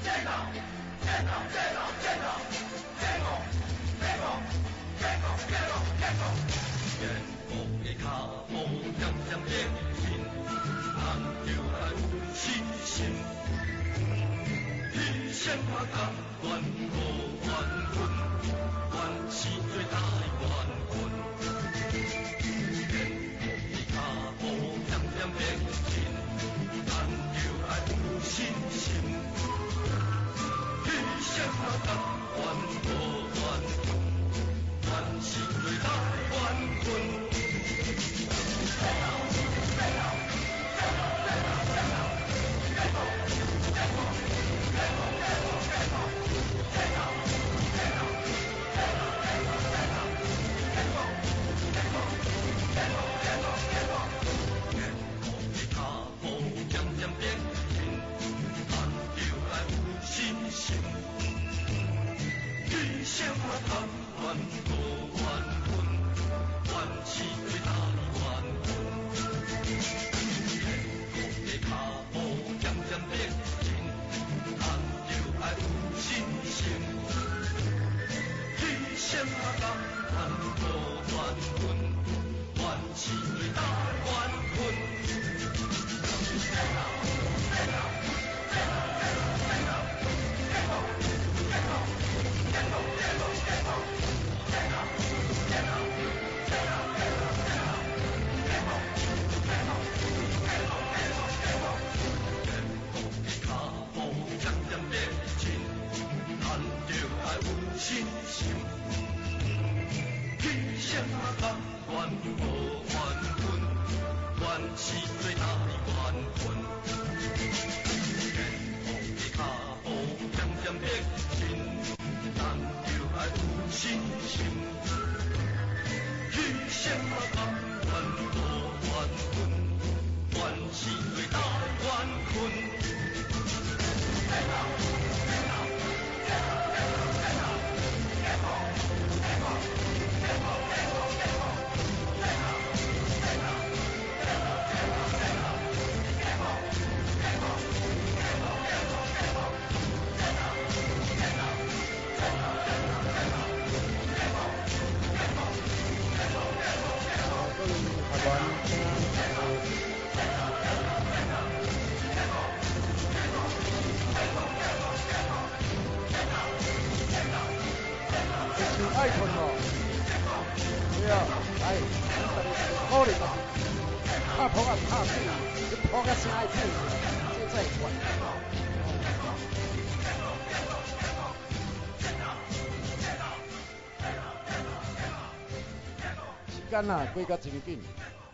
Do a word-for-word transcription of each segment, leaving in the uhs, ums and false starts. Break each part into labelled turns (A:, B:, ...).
A: 间啊，过甲真紧，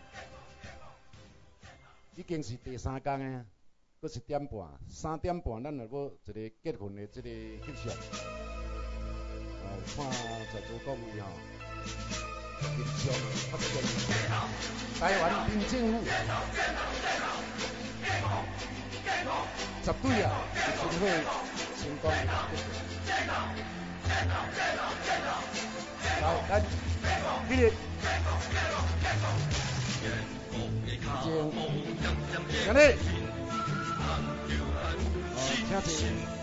A: 已经是第三天诶，搁一点半，三点半咱就要一个结婚的这个翕相。哦，看在座各位吼，翕相发现台湾民政府绝对啊，是会成功的。来，来，起立。已经，今日，哦，请坐。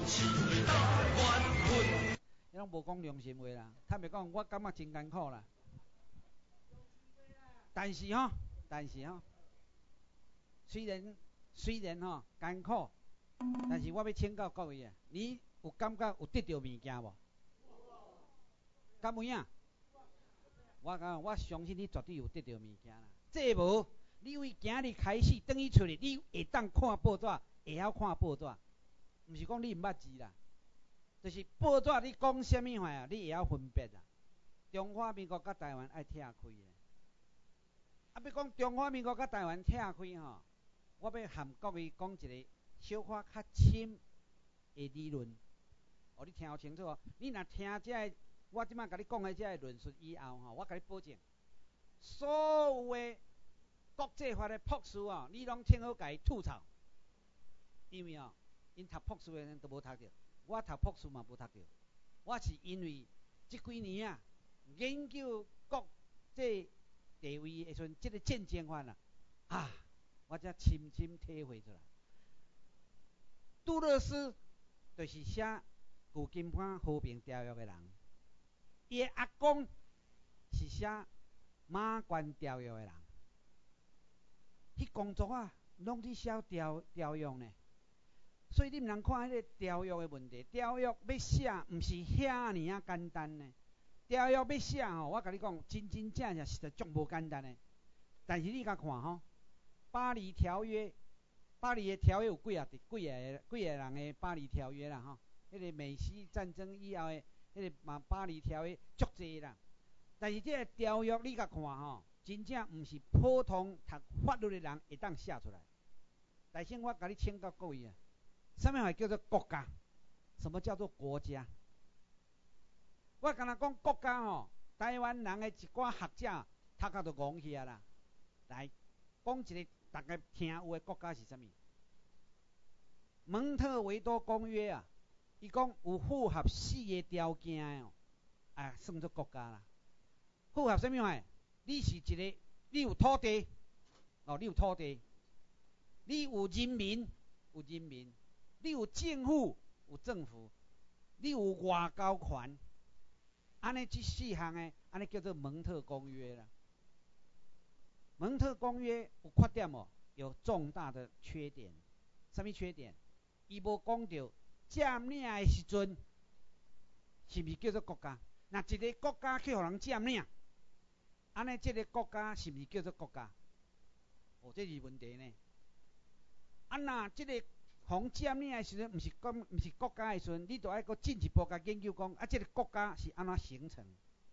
B: 无讲良心话啦，坦白讲，我感觉真艰苦啦。 但是吼，但是吼，虽然虽然吼艰苦，但是我要请教各位啊，你有感觉有得到物件无？敢有影？我讲，我相信你绝对有得到物件啦。这无，你为今日开始等于出来，你会当看报纸，会晓看报纸，毋是讲你毋捌字啦，就是报纸你讲啥物话啊，你会晓分别啦。中华民国甲台湾爱拆开的，啊，要讲中华民国甲台湾拆开吼，我要含各位讲一个小可较深的理论，哦，你听清楚哦。你若听这个，我即摆甲你讲的这个论述以后吼，我甲你保证，所有的国际法的博士哦，你拢听好甲伊吐槽，因为哦，因读博士的人都无读着，我读博士嘛无读着，我是因为这几年啊。研究国际地位的时阵，这个战争法啊，啊，我才深深体会出来。杜勒斯就是写《旧金山和平条约》的人，伊的阿公是写《马关条约》的人，迄工作啊，拢去写条条约呢。所以你毋通看迄个条约的问题，条约要写，毋是遐尼啊简单呢。条约要写吼，我甲你讲，真真正正实在足无简单的。但是你甲看吼，巴黎条约，巴黎的条约有几啊几个几个人的巴黎条约啦吼，迄个美西战争以后的迄个嘛巴黎条约足济啦。但是这个条约你甲看吼，真正毋是普通读法律的人会当写出来。但是我甲你请教各位啊，什么话叫做国家？什么叫做国家？我敢若讲国家吼，台湾人的一寡学者读到就戆去啊啦。来，讲一个大家听有的国家是啥物？蒙特维多公约啊，伊讲有符合四个条件哦，啊，算作国家啦。符合啥物话？你是一个，你有土地，哦，你有土地，你有人民，有人民，你有政府，有政府，你有外交权。安尼这四项诶，安尼叫做蒙特公约啦。蒙特公约有缺点哦，有重大的缺点。什么缺点？伊无讲到占领诶时阵，是毋是叫做国家？若一个国家去互人占领，安尼这个国家是毋是叫做国家？哦，这是问题呢。啊，若这个互占领的时阵，毋是讲毋是国家的时阵，你就爱搁进一步甲研究讲，啊，这个国家是安怎形成？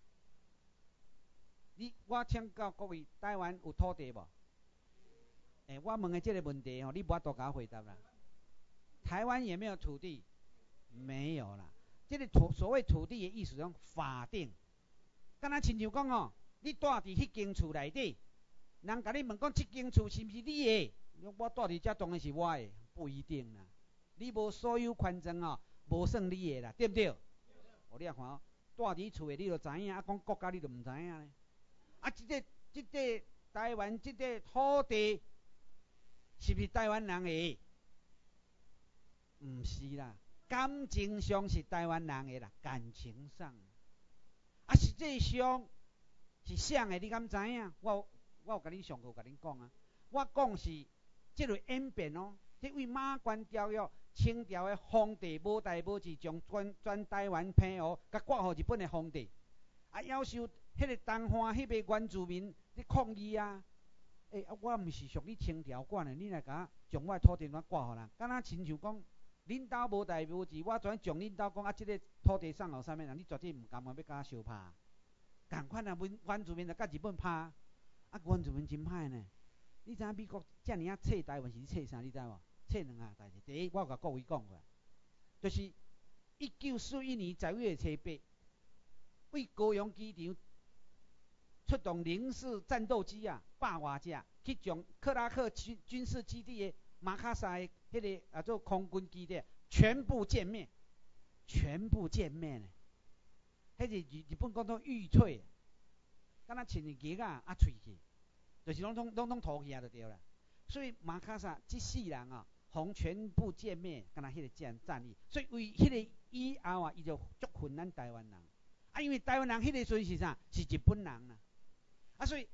B: 你我请教各位，台湾有土地无？诶、欸，我问的这个问题吼，你无法度甲我回答啦。台湾有没有土地？没有啦。这个土所谓土地的意思，讲法定。敢若亲像讲吼，你住伫迄间厝内底，人甲你问讲，这间厝是毋是你的？我住伫遮当然是我的。不一定啦，你无所有权证哦，无算你的啦，对不对？哦，你啊看哦，住伫厝的你就知影，啊讲国家你就唔知影咧。啊，即个即个台湾即个土地是不是台湾人的？唔是啦，感情上是台湾人的啦，感情上。啊，实际上是谁的？你敢知影？我我有甲你上课甲恁讲啊，我讲是即类演变哦。这位马关条约，清朝的皇帝无代无志，将全全台湾澎湖，甲割互日本的皇帝，啊，要求迄个东华迄个原住民咧抗议啊！诶、欸，啊，我毋是属你清朝管的，你来甲将我的土地怎割互人？敢若亲像讲，恁兜无代无志，我专将恁兜讲啊，即、這个土地送互啥物人？你绝对毋甘愿要甲我相拍。共款啊，原原住民就甲日本拍，啊，原住民真歹呢。你知影美国遮尔啊册台湾是册啥？你知无？册两项代志。第一，我甲各位讲过，就是一九四一年十一月初八，为高雄机场出动零式战斗机啊，百外只，去将克拉克军军事基地的马卡萨的迄个啊做空军基地全部歼灭，全部歼灭呢。迄是日日本讲做玉退，敢若亲日牙啊啊喙去。就是拢拢拢拢吐去啊，就对啦。所以马卡萨这四人啊，互全部歼灭，敢若迄个战战役。所以为迄个以后啊，伊就足恨咱台湾人。啊，因为台湾人迄个时阵是啥？是日本人啦。啊，所以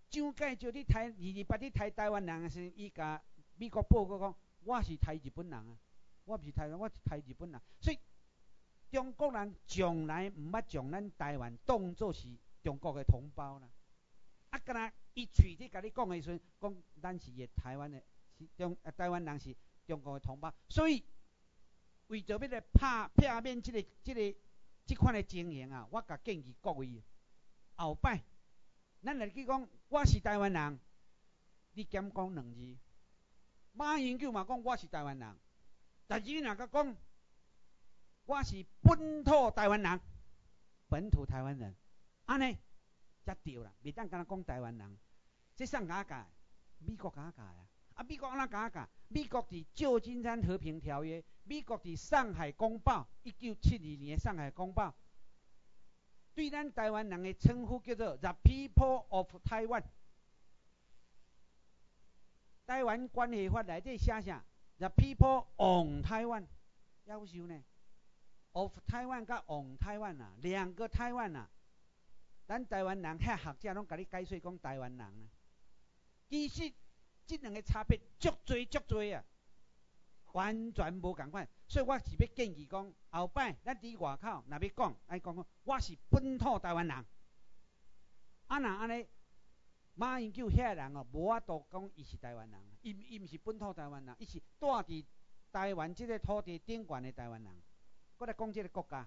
B: 蒋介石伫台二二八伫台台湾人的时候，伊甲美国报告讲，我是台日本人啊，我毋是台湾，我是台日本人。所以中国人从来毋捌将咱台湾当作是中国的同胞啦。啊，敢若伊喙咧甲你讲的时阵，讲咱是个台湾的，是中啊台湾人是中国的同胞，所以为着要来拍片面即、这个、即、这个、即款的情形啊，我甲建议各位，后摆咱来去讲我是台湾人，你减讲两字。马英九嘛讲我是台湾人，但是你若甲讲我是本土台湾人，本土台湾人，安尼才对啦，袂当敢若讲台湾人，这谁甲教？美国甲教啊！啊，美国安怎甲教？美国伫旧金山和平条约，美国伫上海公报，一九七二年的上海公报，对咱台湾人的称呼叫做 The People of Taiwan。台湾关系法内底写啥 ？The People on Taiwan， 夭寿呢 ？Of Taiwan 甲 on Taiwan 啊，两个台湾啊。咱台湾人遐学者拢甲你解释讲台湾人啊，其实这两个差别足多足多啊，完全无共款。所以我是要建议讲，后摆咱伫外口若要讲，爱讲讲我是本土台湾人。啊若安尼，马英九遐人哦，无法度讲伊是台湾人，伊伊毋是本土台湾人，伊是住伫台湾即个土地顶悬的台湾人。我来讲即个国家。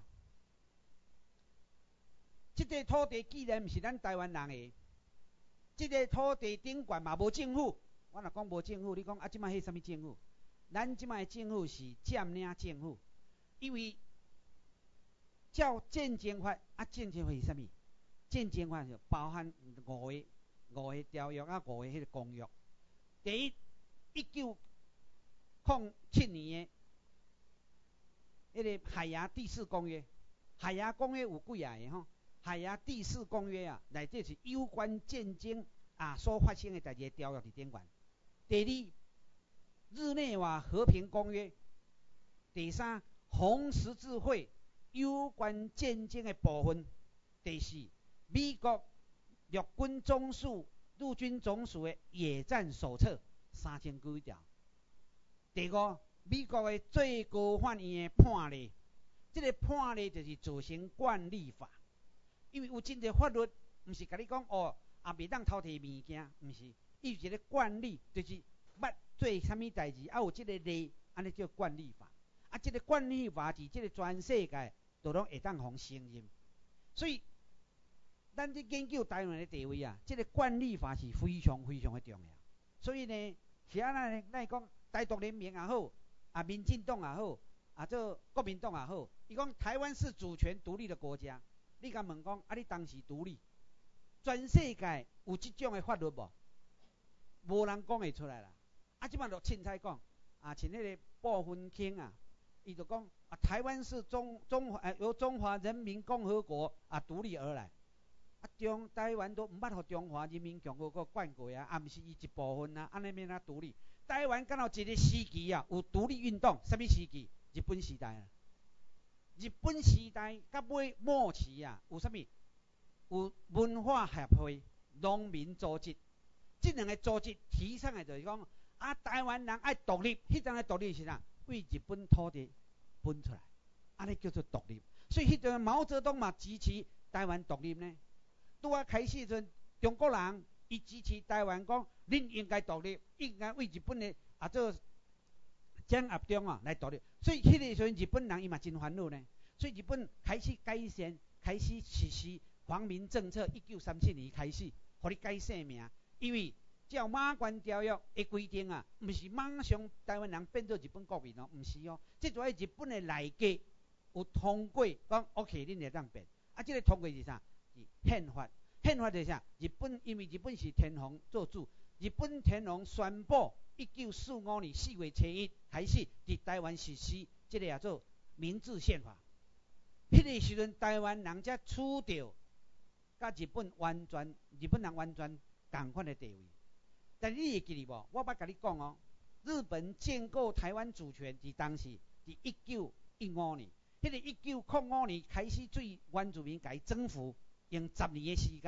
B: 这个土地既然毋是咱台湾人的，这个土地顶悬嘛无政府。我若讲无政府，你讲啊，即摆迄什么政府？咱即摆政府是占领政府，因为照战争法啊，战争法是啥物？战争法就包含五个五个条约啊，五个迄个公约。第一，一九零七年的迄个海牙第四公约，海牙公约有几啊个吼？海牙第四公约啊，内底是有关战争啊所发生的代志的条约伫顶悬。第二，日内瓦和平公约。第三，红十字会有关战争的部分。第四，美国陆军总署、陆军总署的野战手册三千几条。第五，美国的最高法院的判例，这个判例就是造成惯例法。因为有真侪法律，毋是甲你讲哦，啊袂当偷摕物件，毋是，伊有一个惯例，就是捌做啥物代志，啊有即个例，安尼叫惯例法。啊，即个惯例法伫即个全世界都拢会当互承认。所以，咱伫研究台湾的地位啊，即个惯例法是非常非常的重要。所以呢，是安尼，咱讲台独联盟也好，啊民进党也好，啊做国民党也好，伊讲台湾是主权独立的国家。你甲问讲，啊，你当时独立，全世界有即种的法律无？无人讲会出来啦。啊，即摆就凊彩讲，啊，像迄个鲍芬卿啊，伊就讲啊，台湾是中中华、呃、由中华人民共和国啊独立而来。啊，中台湾都毋捌互中华人民共和国管过啊，啊，毋是伊一部分啊，安尼免啊独立。台湾敢有一个时期啊，有独立运动，啥物时期？日本时代啊。日本时代到尾末期啊，有啥物？有文化协会、农民组织，这两个组织提倡的就是讲，啊，台湾人爱独立，迄阵的独立是啥？为日本土地分出来，安尼叫做独立。所以迄阵毛泽东嘛支持台湾独立呢。拄啊开始时阵，中国人伊支持台湾讲，恁应该独立，应该为日本的啊做掌握中啊来独立。所以迄个时阵日本人伊嘛真烦恼呢。所以日本开始改善，开始实施皇民政策。一九三七年开始，互你改姓名，因为照马关条约的规定啊，毋是马上台湾人变做日本国民哦，毋是哦。这就喺日本的内阁有通过，讲 OK， 恁会当变。啊，这个通过是啥？是宪法。宪法就是啥？日本因为日本是天皇做主，日本天皇宣布一九四五年四月初一开始伫台湾实施这个叫做明治宪法。迄个时阵，台湾人才处到甲日本完全日本人完全同款的地位。但是你会记哩无？我捌甲你讲哦，日本建构台湾主权伫当时伫一九一五年，迄、那个一九零五年开始对原住民甲伊征服，用十年的时间。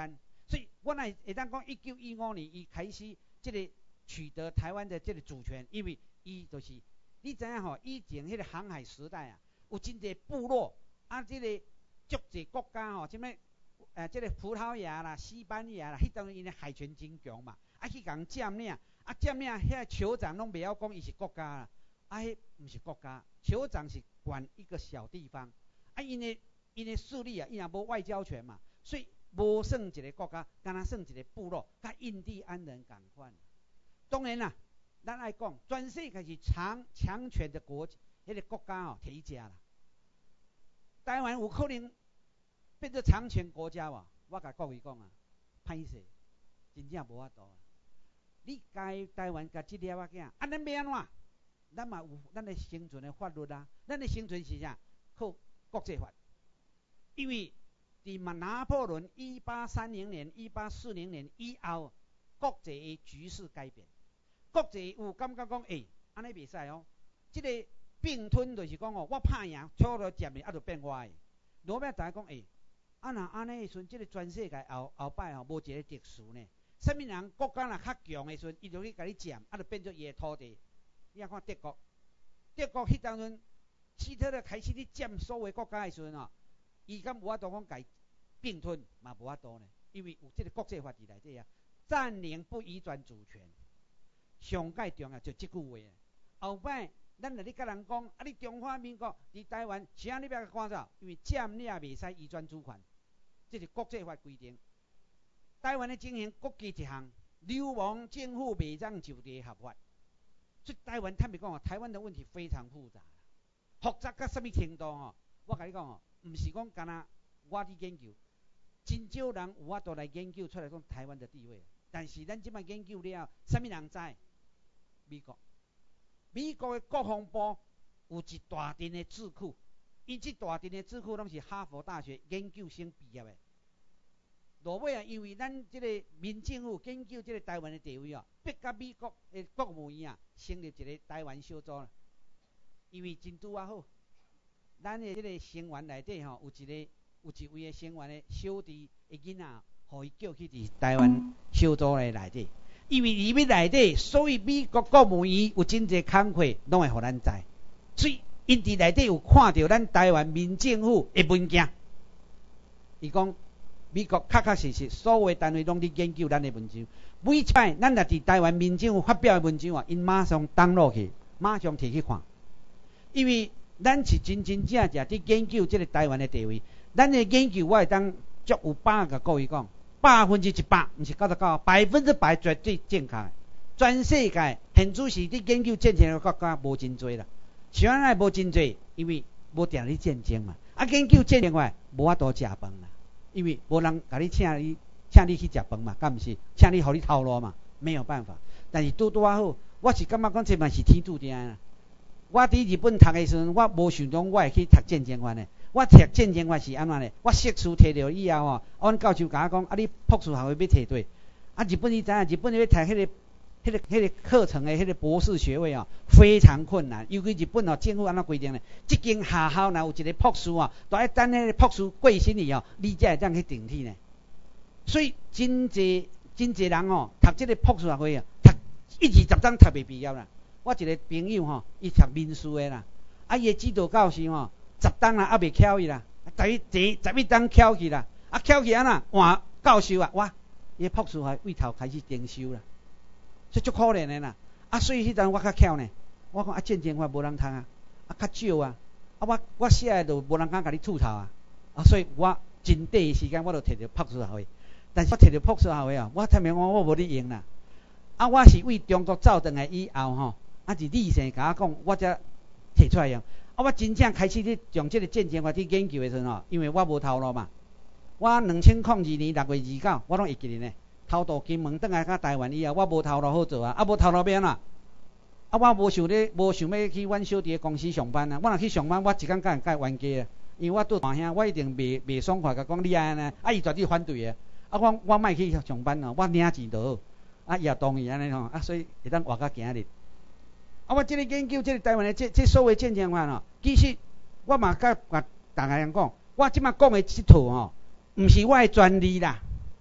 B: 所以我乃会当讲一九一五年伊开始这个取得台湾的这个主权，因为伊就是你知影吼，以前迄个航海时代啊，有真侪部落啊，这个足侪国家吼，什么呃，这个葡萄牙啦、西班牙啦，迄当因的海权真强嘛，啊去共占领，啊占领遐酋长拢袂晓讲伊是国家啦，啊迄毋是国家，酋长是管一个小地方，啊因的因的势力啊，伊也无外交权嘛，所以无算一个国家，敢若算一个部落，甲印第安人共款。当然啦，咱爱讲，全世界是强强权的国，迄个国家吼，摕去食啦。台湾有可能变做强权国家无？我甲各位讲啊，歹势，真正无法度啊。你家台湾甲即粒仔囝，啊，咱要安怎？咱嘛有咱的生存的法律啊，咱的生存是啥？靠国际法。因为伫嘛拿破仑一八三零年、一八四零年以后，国际的局势改变。国际有感觉讲，诶、欸，安尼袂使哦。即、这个并吞就是讲哦，我拍赢，错了接面，啊，就变我的。罗马大家讲，诶、欸，啊若安尼的时阵，即、这个全世界后后摆吼，无一个特殊呢。什么人国家若较强的时阵，伊就去甲你占，啊，就变做伊的土地。你啊看德国，德国迄当阵，希特勒开始去占所有国家的时阵哦，伊敢无法度讲甲并吞，嘛无法度呢，因为有即个国际法伫内底啊，占领不移转主权。上界重要就即句话。后摆咱若咧甲人讲，啊，你中华民国伫台湾，是安你要看啥？因为占领袂使移转主权，这是国际法规定。台湾的情形国际一项，流亡政府袂当就地合法。所以台湾坦白讲哦，台湾的问题非常复杂，复杂到什么程度哦？我甲你讲哦，毋是讲干那我伫研究，真少人有法度来研究出来讲台湾的地位。但是咱即摆研究了，什么人知？美国，美国的国防部有一大阵的智库，伊即大阵的智库拢是哈佛大学研究生毕业的。落尾啊，因为咱即个民政府研究即个台湾的地位哦，逼甲美国的国务院啊成立一个台湾小组啦。因为真拄啊好，咱的即个成员内底吼有一个有一位的成员的小弟的囡仔，互伊叫去伫台湾小组的内底。因为里面内底，所以美国国务院有真侪工课，拢会互咱知。所以因伫内底有看到咱台湾民政府的文件。伊讲美国确确实实，所有单位拢伫研究咱的文章。每一摆咱若伫台湾民政府发表的文章啊，因马上登录去，马上摕去看。因为咱是真真正正伫研究即个台湾的地位。咱的研究我会当足有把握甲各位讲。百分之一百，毋是九十九，百分之百绝对正确。全世界现主是伫研究战争的国家无真多啦，像安尼无真多，因为无定咧战争嘛。啊，研究战争话无法度食饭啦，因为无人甲你请你，请你去食饭嘛，敢毋是？请你互你头路嘛，没有办法。但是拄拄啊好，我是感觉讲这嘛是天注定啦。我伫日本读的时阵，我无想讲我会去读战争法呢。我读战争法是安怎呢？我硕士摕到以后吼，阮教授甲我讲，啊，你博士学位要摕对。啊，日本你知影，日本你要读迄个、迄个、迄个课程的迄个博士学位哦，非常困难。尤其日本哦，政府安怎规定呢？即间学校若有一个博士哦，都要等迄个博士过身去哦，你才会当去顶替呢。所以真济真济人哦，读即个博士学位啊，读一二十章读袂毕业啦。我一个朋友吼，伊读民事的啦，啊，伊的指导教授吼。十档啦，还袂翘伊啦，十一第十一档翘去啦，啊翘去安那换教授啊，哇，伊博士还位头开始增收啦，所以足可怜的啦。啊，所以迄阵我较巧呢，我讲啊战争法无人读啊，啊较少啊，啊我我写的就无人敢甲你吐槽啊，啊所以我真短的时间我就摕到博士学位，但是我摕到博士学位啊，我坦白讲我无咧用啦，啊我是为中国走转来以后吼，啊是理性甲我讲，我才摕出来用。啊！我真正开始咧用即个战争法去研究的时阵吼，因为我无头路嘛。我二零零二年六月二九，我拢会记哩呢。偷渡金门转来到台湾以后，我无头路好做啊，啊无头路要安怎？啊我无想咧，无想要去阮小弟的公司上班啊。我若去上班，我一工甲人甲冤家啊。因为我做大兄，我一定袂袂爽快甲讲你安尼，啊伊绝对反对啊。啊我我莫去上班哦，我领钱就好。啊伊也同意安尼吼，啊所以会当活到今日。啊，我即个研究即个台湾的即即所谓战争法吼，其实我嘛甲甲大家人讲，我即马讲的即套吼，毋是我的专利啦，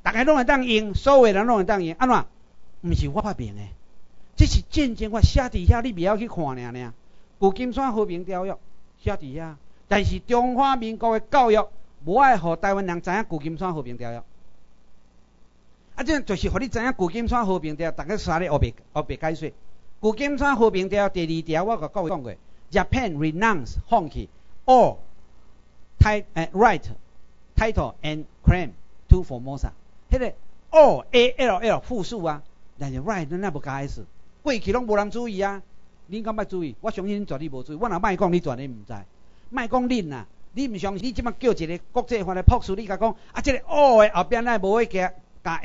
B: 大家拢会当用，所有人拢会当用，安怎？毋是我发明的，这是战争法写伫遐，你袂晓去看尔尔。旧金山和平条约写伫遐，但是中华民国的教育无爱互台湾人知影旧金山和平条约。啊，这就是互你知影旧金山和平条约，大家三咧学白学白解说。旧金山和平条约第二条，我甲各位讲过 ，Japan renounce 放弃 all title、uh, right title and claim to Formosa。迄个 all A L L 复数啊，但是 right 咱也无加 s， 过去拢无人注意啊。恁敢捌注意？我相信恁绝对无注意。我若莫讲，你绝对毋知。莫讲恁啊，你毋相信？你即摆叫一个国际法的博士，你甲讲啊，即、這個 all 的后边乃无要加加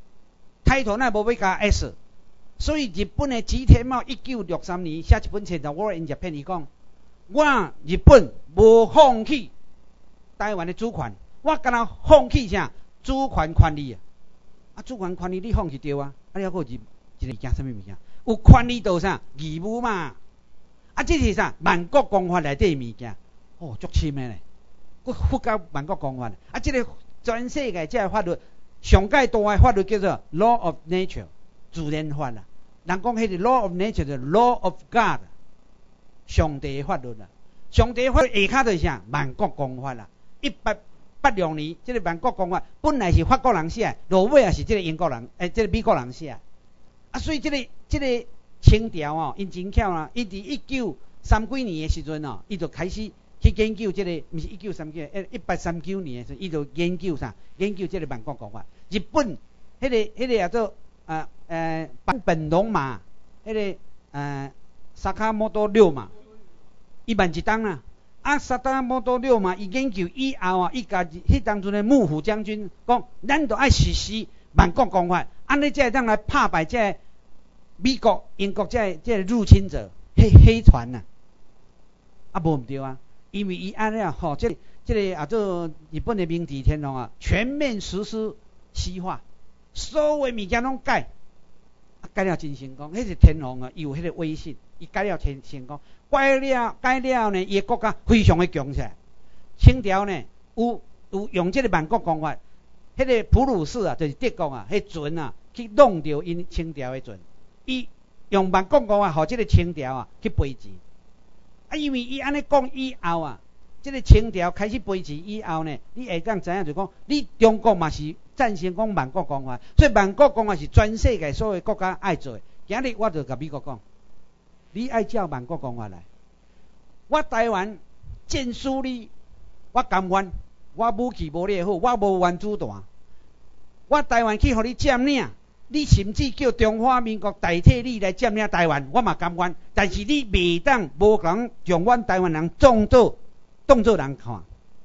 B: s，title 乃无要加 s。所以日本的吉田茂一九六三年写一本册叫《War in Japan》，伊讲我日本无放弃台湾的主权，我敢若放弃啥主权权利啊？啊，主权权利你放弃对啊？啊，了个一一个物件，什么物件？有权利到啥义务嘛？啊，这是啥？万国公法内底物件，哦，足深的咧，佫附加万国公法。啊，这个全世界这个法律上界大的法律叫做 Law of Nature， 自然法啦。人讲迄个 Law of Nature 就 Law of God， 上帝的法律啦。上帝的法律下骹就是啥？万国公法啦。一八八六年，这个万国公法本来是法国人写，落尾也是这个英国人，诶，这个美国人写。啊，所以这个这个清朝哦，因真巧啦，伊伫一九三几年的时阵哦，伊就开始去研究这个，毋是一九三几，诶，一八三九年的时候，伊就研究啥？研究这个万国公法。日本迄、那个迄、那个叫做啊诶坂本龙马，迄、那个呃萨卡摩多六马，伊万一档啦。啊，萨卡摩多六马伊研究以后啊，伊家迄当阵的幕府将军讲，咱都爱实施万国公法。安尼才会当来拍败这美国、英国这这入侵者，黑黑船呐、啊，啊无毋对啊，因为伊安尼啊，吼，这个、这个啊做日本的明治天皇啊，全面实施西化，所有物件拢改，啊改了真成功，迄是天皇啊，伊有迄个威信，伊改了成成功，改了改了呢，伊个国家非常的强起来。清朝呢有有用这个万国公法。迄个普鲁士啊，就是德国啊，迄船啊，去弄掉因清朝的船，伊用万国公法，互这个清朝啊去赔钱。啊，因为伊安尼讲以后啊，这个清朝开始赔钱以后呢，你会当知影就讲，你中国嘛是赞成讲万国公法，所以万国公法是全世界所有国家爱做的。今日我就甲美国讲，你爱照万国公法来，我台湾建输你，我甘愿。我武器无你好，我无原子弹，我台湾去互你占领，你甚至叫中华民国代替你来占领台湾，我嘛甘愿。但是你袂当无讲将阮台湾人当作当作人看，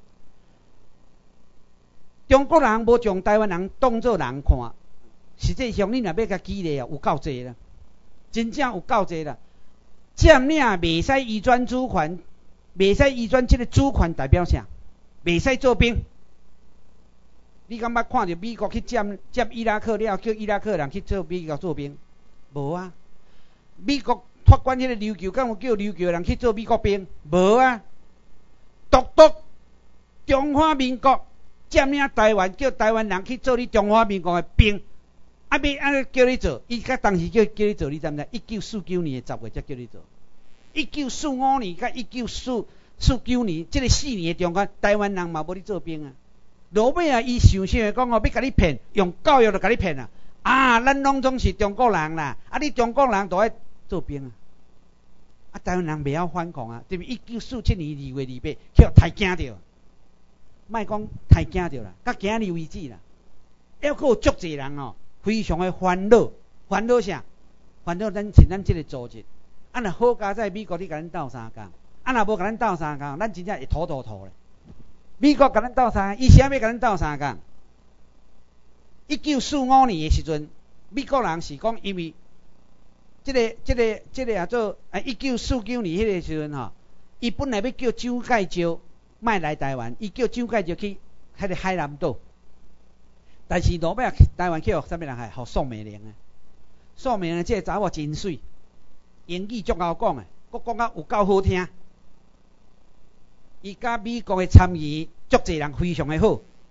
B: 中国人无将台湾人当作人看，实际上你若要甲激励啊，有够济啦，真正有够济啦。占领袂使移转主权，袂使移转这个主权代表啥？袂使做兵，你敢捌看到美国去占占伊拉克了，叫伊拉克人去做美国做兵？无啊！美国托管迄个琉球，敢有叫琉球人去做美国兵？无啊！独独中华民国占领台湾，叫台湾人去做你中华民国的兵，啊要安尼叫你做？伊甲当时叫叫你做，你知唔知？一九四九年的十月才叫你做。一九四五年甲一九四。四九年，即、這个四年的中间，台湾人嘛无咧做兵啊。落尾啊，伊想想的讲哦，要甲你骗，用教育就甲你骗啊。啊，咱拢总是中国人啦，啊，你中国人都爱做兵啊。啊，台湾人袂晓反抗啊，对不？一九四七年二月二八，去互太惊着，莫讲太惊着啦，到今日为止啦，还佫有足侪人哦，非常的烦恼，烦恼啥？烦恼咱像咱即个组织，啊，若好佳在美国，你甲咱斗相共。啊，若无甲咱斗相共，咱真正会土土土咧。美国甲咱斗相共，伊啥要甲咱斗相共？一九四五年的时阵，美国人是讲，因为即、這个、即、這个、即、這个啊做啊，一九四九年迄个时阵吼，伊本来要叫蒋介石莫来台湾，伊叫蒋介石去迄个海南岛，但是落尾啊，台湾去互啥物人害？互宋美龄啊，宋美龄即个查某真水，英语足够讲诶，佫讲啊有够好听。伊甲美国的参议足侪人非常的好，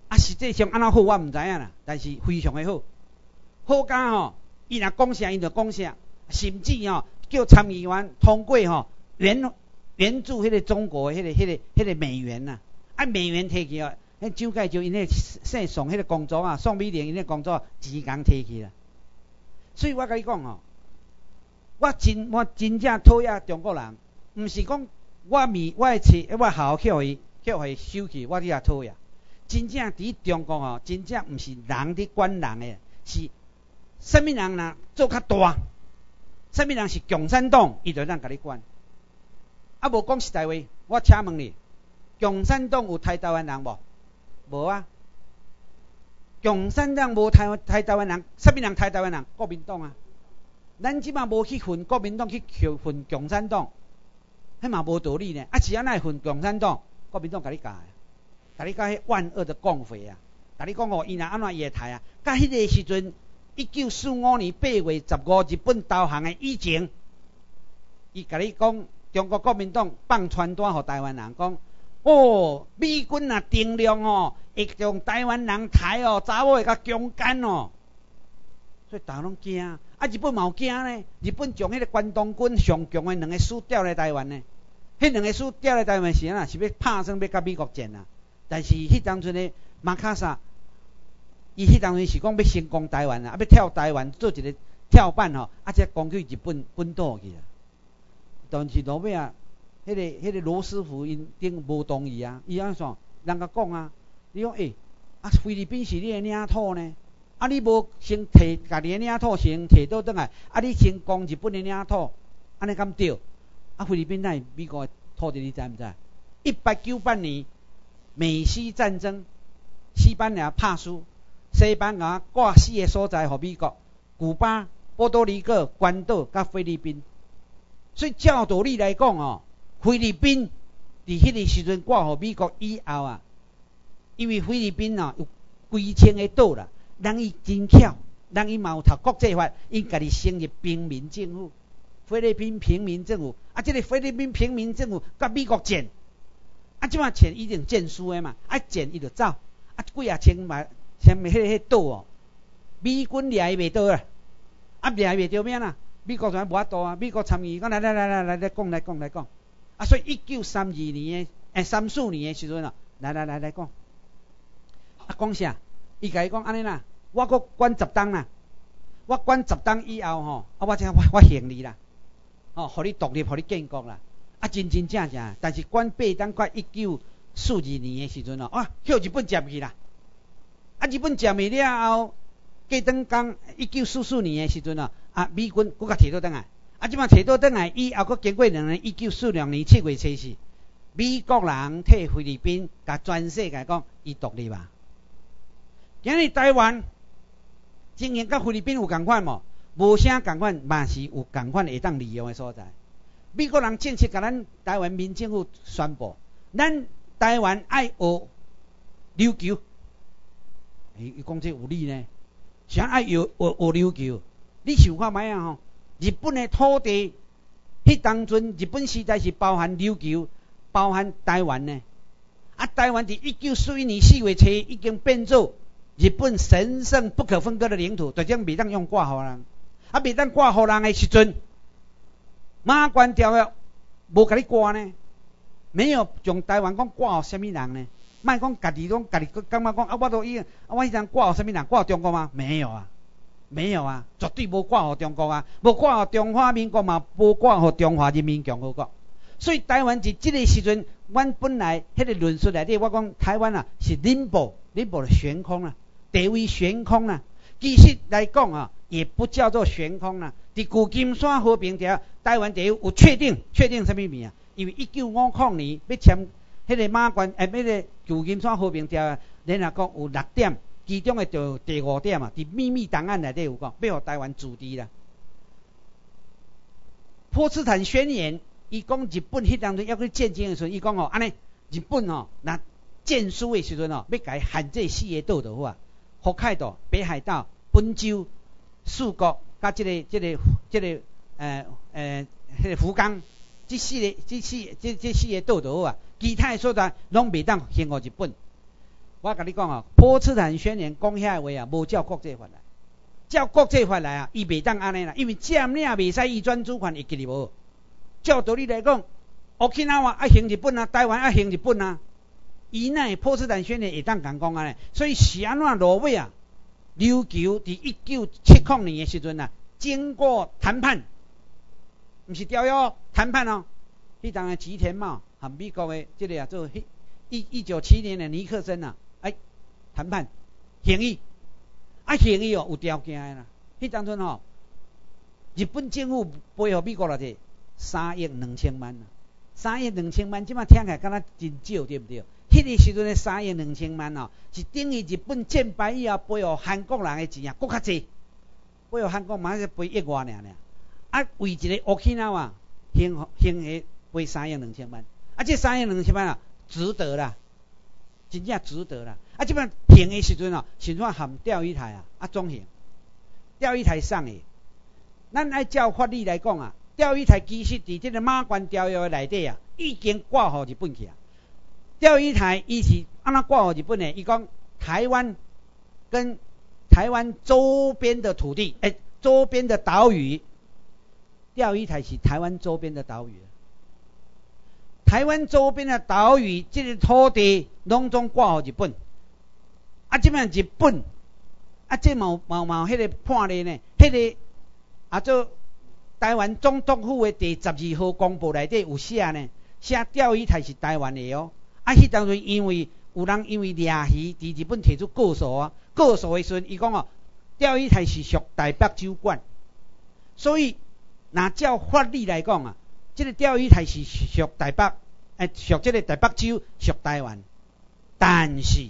B: 啊，实际上安怎好我毋知影啦，但是非常的好，好甲吼，伊若讲啥，伊就讲啥，甚至吼叫参议员通过吼援援助迄个中国迄、那个迄、那个迄、那个美元呐、啊，啊美元摕去哦，迄蒋介石因迄姓宋迄个工作啊，宋美龄因迄工作钱共摕去啦，所以我甲你讲吼，我真我真正讨厌中国人，毋是讲我咪我的册我好叫伊叫伊收去，我伫遐讨厌。真正伫中国吼，真正毋是人伫管人诶，是什么人若做较大，什么人是共产党，伊就咱甲你管。啊，无讲实在话，我请问你，共产党有杀台湾人无？无啊。共产党无杀杀台湾人，什么人杀台湾人？国民党啊。咱即马无去分国民党去分共产党，迄嘛无道理呢。啊，是安怎会分共产党？国民党甲你教诶。甲你讲迄万恶的共匪啊！甲你讲哦，伊若安怎野台啊？甲迄个时阵，一九四五年八月十五日本投降的以前，伊甲你讲，中国国民党放传单互台湾人讲，哦，美军若定量哦，会将台湾人杀哦，查某会甲强奸哦，所以大家拢惊。啊，日本嘛有惊呢，日本将迄个关东军上强的两个师调来台湾呢，迄两个师调来台湾是安怎？是要拍算要甲美国战啊？但是迄当阵的马卡萨，伊迄当阵是讲要先攻台湾啊，要跳台湾做一个跳板吼，啊，才攻去日本本岛去啊。但是落尾啊，迄个迄个罗斯福因顶无同意啊，伊安怎？人甲讲啊，你讲诶，啊菲律宾是你的领土呢，啊你无先摕家己的领土先摕倒转来，啊你先攻日本的领土，安尼敢对？啊菲律宾乃是美国的土地，你知毋知？一八九八年。美西战争，西班牙拍输，西班牙挂四个所在互美国，古巴、波多黎各、关岛甲菲律宾。所以照道理来讲哦，菲律宾伫迄个时阵挂互美国以后啊，因为菲律宾啊有几千个岛啦，人伊真巧，人伊嘛有读国际法，因家己成立平民政府，菲律宾平民政府，啊，这个菲律宾平民政府甲美国战。啊，即马钱已经战输诶嘛，啊战伊就走，啊几啊千嘛，什么迄个迄岛哦，美军掠伊袂到啊，啊掠伊袂到咩啦？美国就无法度啊，美国参与讲来来来来来来讲来讲来讲，啊所以一九三二年诶，诶三四年诶时阵啊，来来来来讲，啊讲啥？伊甲伊讲安尼啦，我阁管十档啦，我管十档以后吼，啊我才我我行你啦，哦，互你独立，互你建国啦。啊，真真正正，但是管八当快一九四二年的时阵哦，哇，叫日本占去啦。啊，日本占去了后，过当讲一九四四年的时阵哦，啊，美军佫甲摕倒转来，啊，即摆摕倒转来以后，佫经过两年，一九四六年七月初四，美国人替菲律宾甲全世界讲伊独立啊。今日台湾情形甲菲律宾有共款无？无啥共款，嘛是有共款会当利用的所在。美国人正式甲咱台湾民政府宣布，咱台湾爱学琉球。伊伊讲这有理呢，啥爱学学学琉球？你想看卖啊吼？日本的土地，迄当阵日本时代是包含琉球，包含台湾呢。啊，台湾伫一九四一年四月初已经变做日本神圣不可分割的领土，就将袂当用挂互人，啊，袂当挂互人的时阵。马关条约无甲你挂呢，没有将台湾讲挂互什么人呢？莫讲家己拢家己感觉讲啊，我都已经啊，我迄阵挂互什么人？挂互中国吗？没有啊，没有啊，绝对无挂互中国啊，无挂互中华民国嘛，无挂互中华人民共和国。所以台湾是即个时阵，阮本来迄个论述内底，我讲台湾啊是 limbo，limbo 的悬空啊，地位悬空啊。其实来讲啊，也不叫做悬空啊。伫旧金山和平条，台湾地有确定，确定什么物啊？因为一九五零年要签迄个马关，诶，迄个旧金山和平条，联合国有六点，其中的就第五点啊，伫秘密档案内底有讲，要互台湾主治啦。波茨坦宣言，伊讲日本迄当阵要去建军的时阵，伊讲哦，安尼日本哦，若战输的时阵哦，要甲伊限制四个岛就好啊，北海道、北海道、本州、四国。甲即、这个、即、这个、即、这个，呃、呃，迄个福冈，即四个、即四、即即四个岛就好啊，其他的所在拢袂当献互日本。 我甲你讲哦，波茨坦宣言讲遐话啊，无照国际法来，照国际法来啊，伊袂当安尼啦，因为占领袂使移转主权，会记哩无？照道理来讲，沖縄爱行日本啊，台湾爱行日本啊，伊那波茨坦宣言会当讲讲安尼，所以是安怎落尾啊？琉球伫一九七零年的时阵啊，经过谈判，毋是条约谈判哦，迄当个吉田茂和美国的这个啊做一一九七年的尼克森啊。哎，谈判协议，啊协议哦有条件的啦。迄当阵吼，日本政府赔互美国偌济三亿两千万啊，三亿两千万，即马听起来敢若真少，对不对？迄个时阵的三亿两千万哦，是等于日本战败以后赔互韩国人的钱啊，搁较济，赔互韩国嘛是赔亿外尔尔，啊为一个沖縄啊，兴兴下赔三亿两千万，啊这三亿两千万啊，值得啦。真正值得啦！啊，即摆行的时阵哦，像怎含钓鱼台啊，啊总行，钓鱼台送的。咱爱照法律来讲啊，钓鱼台其实伫即个马关条约内底啊，已经挂互日本去啊。钓鱼台伊是安怎挂互日本的？伊讲台湾跟台湾周边的土地，诶、欸，周边的岛屿，钓鱼台是台湾周边的岛屿。台湾周边的岛屿，这个土地拢总挂互日本。啊，即摆日本，啊，这毛毛毛迄个判例呢？迄、那个啊，做台湾总督府的第十二号公报内底有写呢，写钓鱼台是台湾的哦。啊，迄当阵因为有人因为掠鱼，伫日本提出告诉啊，告诉的时阵，伊讲哦，钓鱼台是属台北州管，所以若照法律来讲啊。这个钓鱼台是属台北，诶，属这个台北州，属台湾。但是，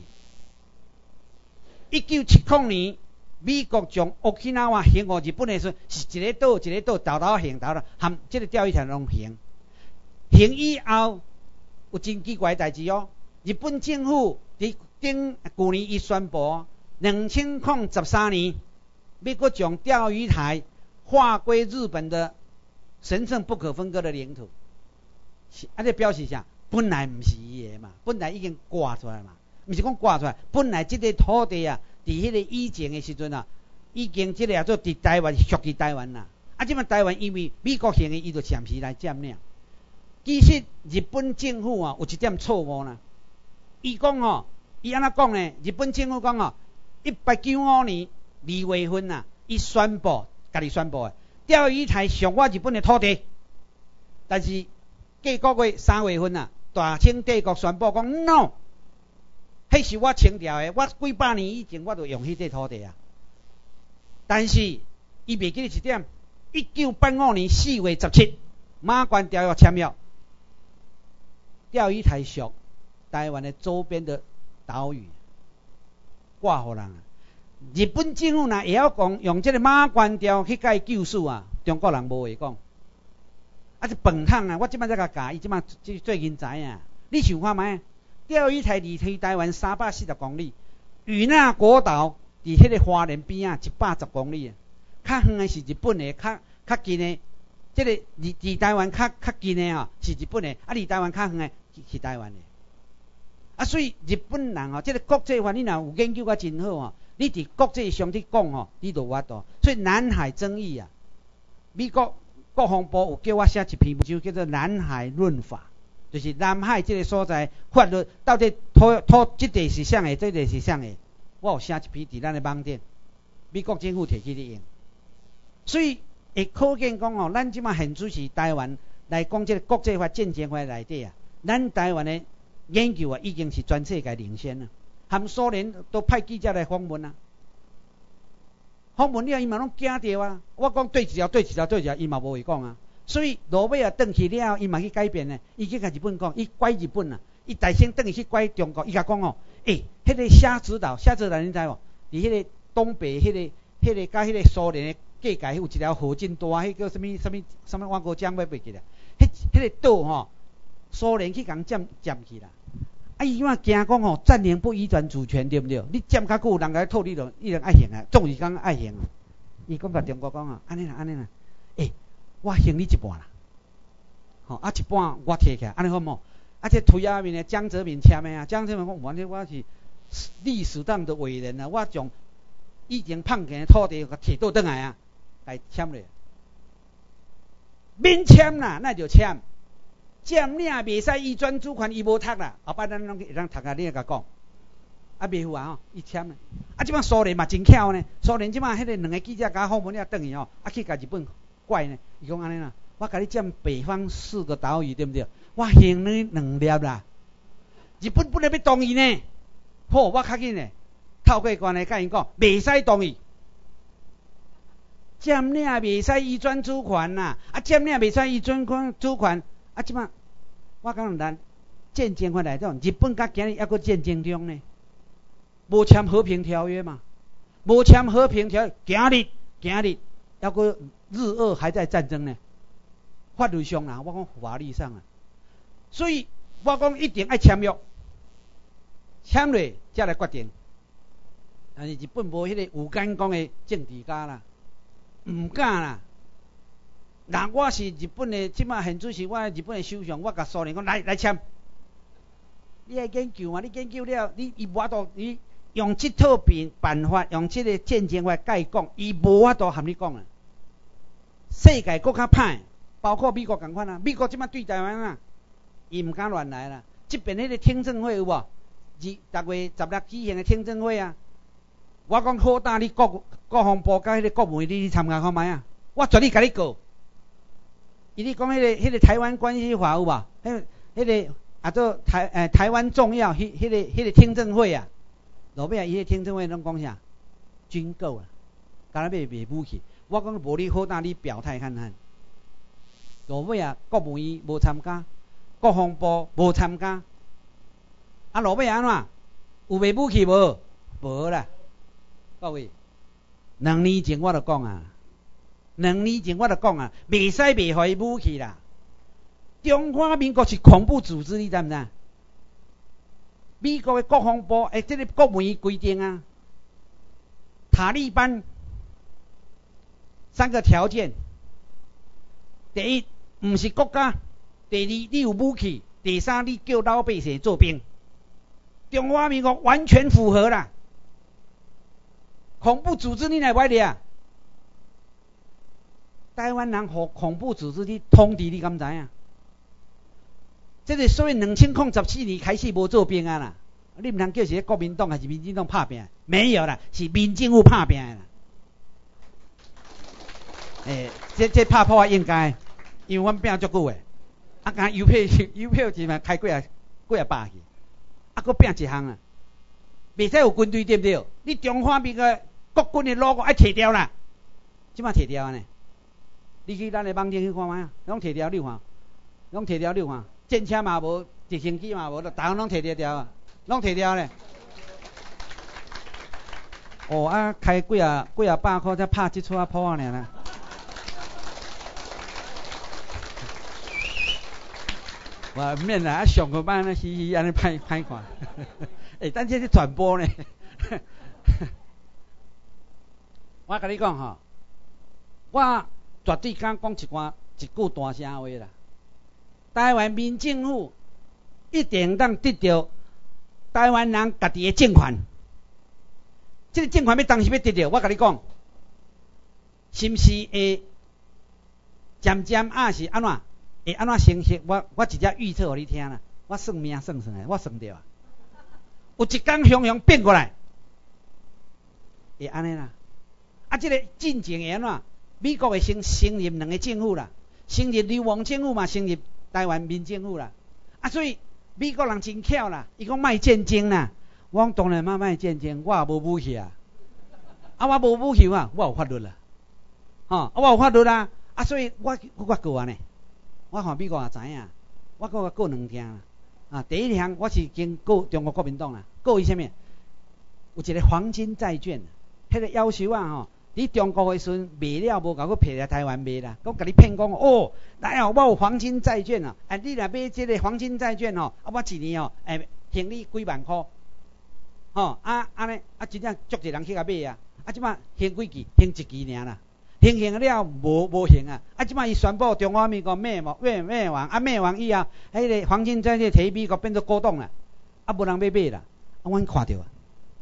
B: 一九七零年，美国将沖縄行互日本的时候，是一个岛一个岛豆豆行豆豆，含这个钓鱼台拢行。行以后，有真奇怪的代志哦。日本政府伫顶去年伊宣布，两千零十三年，美国将钓鱼台划归日本的。神圣不可分割的领土，啊！这表示啥？本来唔是伊的嘛，本来已经挂出来嘛，唔是讲挂出来，本来这个土地啊，伫迄个以前的时阵啊，已经这个叫做伫台湾属于台湾啦。啊，即摆台湾因为美国行的，伊就暂时来占领。其实日本政府啊，有一点错误啦。伊讲哦，伊安怎讲呢？日本政府讲哦，一八九五年二月份啊，伊宣布，家己宣布的。钓鱼台属我日本的土地，但是过个月三月份啊，大清帝国宣布讲 no， 迄是我清朝的，我几百年以前我就用迄块土地啊。但是伊袂记得一点，一九八五年四月十七，马关条约签约，钓鱼台属台湾的周边的岛屿，挂互人啊。日本政府若会晓讲用这个马关条去甲伊救赎啊，中国人无会讲。啊，这笨桶啊！我即摆才甲教，伊即摆最近知影。你想看觅？钓鱼台离开台湾三百四十公里，与那国岛伫迄个花莲边啊一百十公里啊。较远的是日本的，较较近的，这个离离台湾较较近的吼是日本的，啊离台湾较远的是台湾的。啊，所以日本人哦，这个国际法你若有研究甲真好哦。你伫国际上去讲吼，你就有法度。所以南海争议啊，美国国防部有叫我写一篇文章，叫做《南海论法》，就是南海这个所在法律到底土土这地是啥的，这地是啥的。我有写一篇伫咱的网站，美国政府摕去咧用。所以会可见讲哦，咱即马现主是台湾来讲这个国际法、战争法内底啊，咱台湾的研究啊，已经是全世界领先了。含苏联都派记者来访问啊，访问了伊嘛拢惊着啊。我讲对一条对一条对一条，伊嘛无会讲啊。所以落尾啊，转去了后，伊嘛去改变呢。伊去甲日本讲，伊怪日本啊，伊大声转去去怪中国。伊甲讲哦，诶、欸，迄、那个虾子岛，虾子岛你知无？伫迄个东北迄、那个、迄、那个甲迄个苏联的界界有一条河真大，迄叫什么什么什么我国江，我袂记得。迄、迄、那个岛吼，苏联去共占占去啦。啊，伊嘛惊讲吼，占领不移转主权，对不对？你占较久，人家讨你就伊人爱行啊，总是讲爱行啊。伊讲甲中国讲啊，安尼啦，安尼啦，诶、欸，我行你一半啦，吼、啊一半我摕起来，安尼好无？啊，这推下面的江泽民签的啊，江泽民讲，反正我是历史上的伟人啊，我将以前放弃的土地给摕倒转来啊，来签咧。免签啦，那就签。占领袂使移转主权，伊无读啦。后摆咱拢会当读啊，你来甲讲。啊，袂赴啊吼，伊签啦。啊，即摆苏联嘛真巧呢。苏联即摆迄个两个记者甲访问了转去吼，啊去甲日本怪呢。伊讲安尼啦，我甲你占北方四个岛屿，对不对？我还你两粒啦。日本本来要同意呢，好，我较紧呢，透过关系甲因讲，袂使同意。占领袂使移转主权呐，啊，占领袂使移转主权，啊，即摆我讲咱战争法来讲，日本甲今日还阁战争中呢，无签和平条约嘛，无签和平条约，今日今日还阁日俄还在战争呢，法律上啦，我讲法律上啊，所以我讲一定爱签约，签落才来决定。但是日本无迄个有眼光的政治家啦。唔敢啦！那我是日本的，即马现主是我日本的首相，我甲苏联讲来来签。你爱研究嘛？你研究了，你伊无法度，你用即套办办法，用即个战争法甲伊讲，伊无法度含你讲啊。世界搁较歹，包括美国共款啊。美国即马对台湾啊，伊唔敢乱来啦。即边迄个听证会有无？二十月十六举行的听证会啊。我讲好大，你国国防部甲迄个国务院，你去参加看觅啊！我绝对甲你告。伊你讲迄个迄个台湾关系法有无？迄迄个啊做台诶台湾重要，迄迄个迄个听证会啊，落尾啊伊迄个听证会拢讲啥？军购啊，敢若要卖武器。我讲无你好大，你表态看看。落尾啊，国务院无参加，国防部无参加，啊落尾安怎？有卖武器无？无啦。各位，两年前我就讲啊，两年前我就讲啊，袂使卖互伊武器啦。中华民国是恐怖组织，你知唔知？美国的国防部诶，这个国务院规定啊，塔利班三个条件：第一，唔是国家；第二，你有武器；第三，你叫老百姓做兵。中华民国完全符合啦。恐怖组织你来歪的啊！台湾人和恐怖组织你通敌，你敢知影？这个所以二千零十四年开始无做兵啊啦！你唔通叫是国民党还是民进党拍拼？没有啦，是民政府拍拼的啦。诶、欸，这这拍破应该，因为阮拼足久诶，啊，甲邮票邮票是嘛开几啊几啊百去，啊，搁拼一项啊，袂使有军队对不对？你中华民国国军的 logo 爱摕掉啦，即马摕掉啊呢？你去咱的网顶去看觅啊，拢摕掉你看，拢摕掉你看，战车嘛无，直升机嘛无，逐项拢摕掉掉啊，拢摕掉咧。哦啊，开几啊几啊百块才拍即出啊破啊尔啦。我免啦，啊上个班咧嘻嘻安尼歹歹看，诶、欸，咱这是传播呢。我甲你讲吼，我绝对敢讲一段一句大声话啦。台湾民政府一定当得到台湾人家己的政权。这个政权要当时要得到，我甲你讲，是毋是会渐渐啊是安怎？会安怎成熟？我我直接预测互你听啦。我算命算算诶，我算着啊。有一天雄雄变过来，会安尼啦。啊，这个进程会安怎？美国会先成立两个政府啦，成立流亡政府嘛，成立台湾民政府啦。啊，所以美国人真巧啦，伊讲卖战争啦。我讲当然嘛卖战争，我也无武器啊。啊，我无武器啊，我有法律啦。吼、哦，我有法律啦。啊，所以我我告啊呢。我看美国也知影，我告告两件啦。啊，第一项我是经告中国国民党啦，告伊啥物？有一个黄金债券，迄、那个要求啊吼，你中国的时阵卖了无，甲我摕来台湾卖啦，讲甲你骗讲哦，来哦，我有黄金债券啊，啊，你若买这个黄金债券哦，啊，我一年哦，诶，还你几万块，吼、哦，啊，安尼啊，真正足一人去甲买啊，啊，即摆还几期？还一期尔啦。行行了无无行啊！啊，即摆伊宣布中华民国灭亡灭灭亡啊灭亡以后，迄个黄金债券摕去美国变做古董啦，啊无人要买啦。啊，阮看到啊，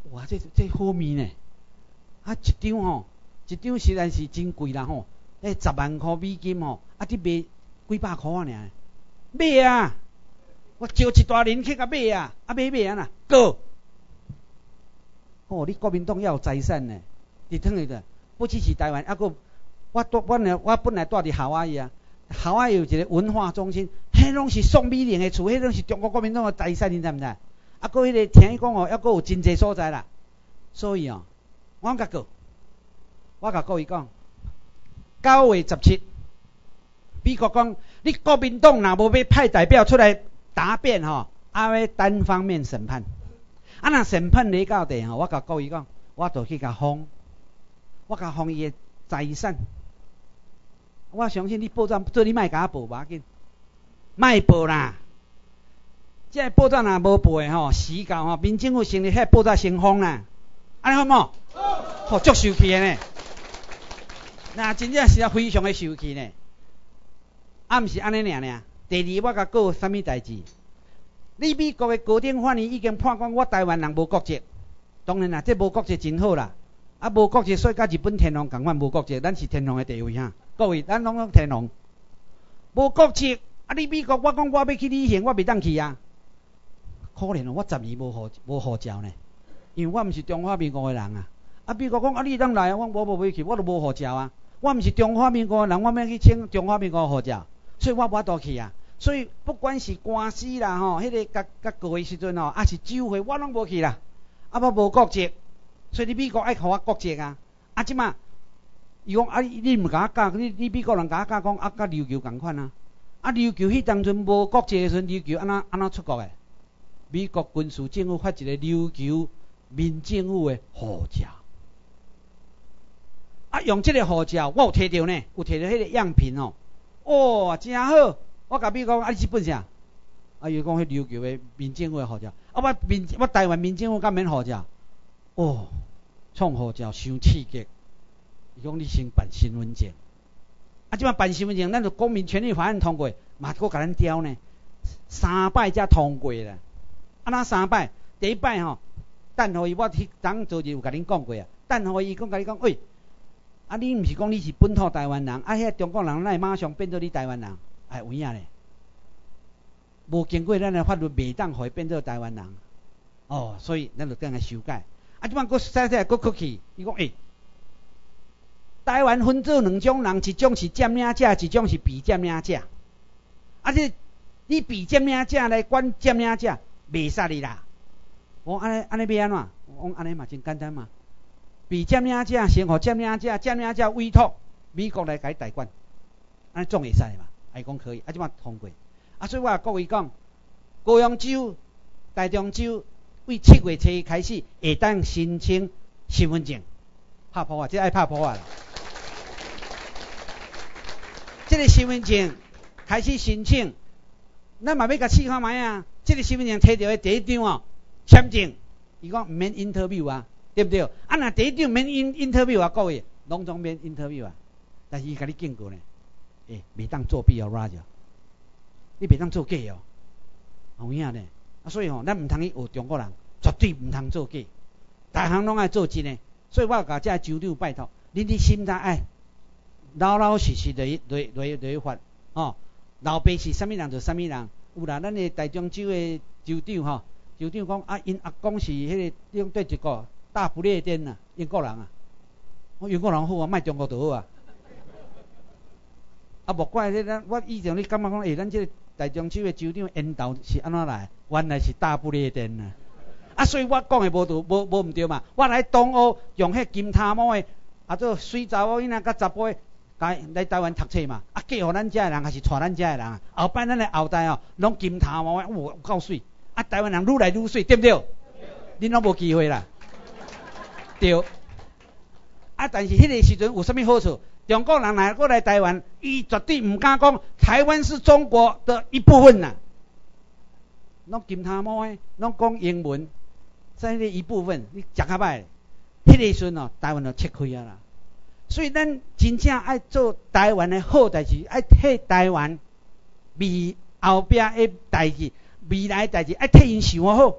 B: 哇，这这好面呢，啊一张吼，一张实在是真贵啦吼，诶十万块美金吼，啊你卖几百块啊尔，买啊，我招一大人去甲买啊，啊买买啊呐，go，哦，你国民党要有财产呢，你听的，不只是台湾，啊个我住我呢，我本来住伫夏威夷啊，夏威夷有一个文化中心，迄拢是宋美龄的厝，迄拢是中国国民党的财产，你知唔知？啊，搁迄个听伊讲哦，还搁有真济所在啦，所以哦，我甲讲，我甲各位讲，九月十七，美国讲你国民党若无要派代表出来答辩吼，啊要单方面审判，啊若审判你到地吼，我甲各位讲，我就去甲封，我甲封伊的财产，我相信你报纸做你莫甲我报无要紧，莫报啦。这个报纸若无报的吼，时到吼，民政府成立，迄报纸先封啦，安尼好无？好，足受气的呢。那真正是非常的受气呢。啊，毋是安尼尔尔。第二，我甲讲有啥物代志？你美国的高等法院已经判讲我台湾人无国籍，当然啦，这无国籍真好啦。啊，无国籍所以甲日本天皇共款无国籍，咱是天皇的地位哈。各位，咱拢讲天皇，无国籍。啊，你美国我讲我要去旅行，我袂当去啊。可怜哦，我十年无护无护照呢，因为我毋是中华民国的人啊。啊，美国讲啊，你当来啊，我我无要去，我都无护照啊。我毋是中华民国的人，我要去请中华民国的护照，所以我无法度去啊。所以不管是官司啦吼，迄、那个甲甲过的时阵吼，还是酒会，我拢无去啦。啊，我无国籍，所以你美国爱互我国籍啊。啊，即马伊讲啊，你毋甲我教，你你美国人甲我教讲啊，甲琉球共款啊。啊，琉球迄当阵无国籍的时阵，琉球安怎安怎出国的？美国军事政府发一个琉球民政府的护照，啊，用这个护照，我有摕到呢，有摕到迄个样品哦，哦，真好。我甲美国讲，啊，你是本啥？啊，伊讲迄琉球的民政府的护照，啊，我民我台湾民政府敢免护照？哦，创护照伤刺激。伊讲你先办身份证，啊，即摆办身份证，咱就公民权利法案通过，嘛搁甲咱调呢，三摆才通过啦。啊，那三摆，第一摆吼，等互伊，我迄当昨日有甲恁讲过啊。等互伊讲甲你讲，喂，啊，你毋是讲你是本土台湾人，啊，遐中国人，咱会马上变做你台湾人，哎，有影咧？无经过咱的法律，袂当互伊变做台湾人。哦，所以咱就等来修改。啊，即摆佫再再佫去去，伊讲，诶、欸，台湾分做两种人，一种是占领者，一种是被占领者。啊，这你被占领者来管占领者。袂使哩啦！我安尼安尼要安怎？我安尼嘛真简单嘛。被占领者先互占领者，占领者委托美国来甲伊代管，安尼总会使嘛？伊讲可以，啊即摆通过。啊，所以我各位讲，高雄州、台中州为七月初开始会当申请身份证，拍破啊！这爱拍破啊！这个身份证开始申请，咱嘛要甲试看卖啊！这个身份证摕到的第一张哦，签证，伊讲毋免 interview 啊，对不对？啊，若第一张免 interview 啊，各位，拢总免 interview 啊，但是伊甲你警告呢，诶，袂当作弊哦 ，Roger， 你袂当做假哦，有影呢？啊，所以吼、哦，咱毋通去学中国人，绝对毋通做假，大项拢爱做真诶。所以我甲这州长拜托，恁伫心态爱老老实实来来来来发哦，老爸是啥物人就啥物人。有啦，咱的台中州的州长吼，州长讲啊，因阿公是迄个用对一个大不列颠啊，英国人啊，我英国人好啊，卖中国就好啊。啊，莫怪你咱，我以前你感觉讲，诶、欸，咱这个台中州的州长缘投是安怎来？原来是大不列颠啊！啊，所以我讲的无对，无无毋对嘛。我来东欧用迄金塔毛的，啊做水查某囡仔甲查甫的。来来台湾读册嘛，啊嫁互咱遮的人还是带咱遮的人啊？后摆咱的后代哦，拢金头毛，哇，有够水！啊，台湾人愈来愈水，对不对？恁拢无机会啦，对。啊，但是迄个时阵有啥物好处？中国人来过来台湾，伊绝对毋敢讲台湾是中国的一部分啦。拢金头毛的，拢讲英文，在迄个一部分，你食较歹。迄个时阵哦，台湾就切开啊啦。所以咱真正爱做台湾的好代志，爱替台湾未后壁的代志、未来的代志，爱替因想好。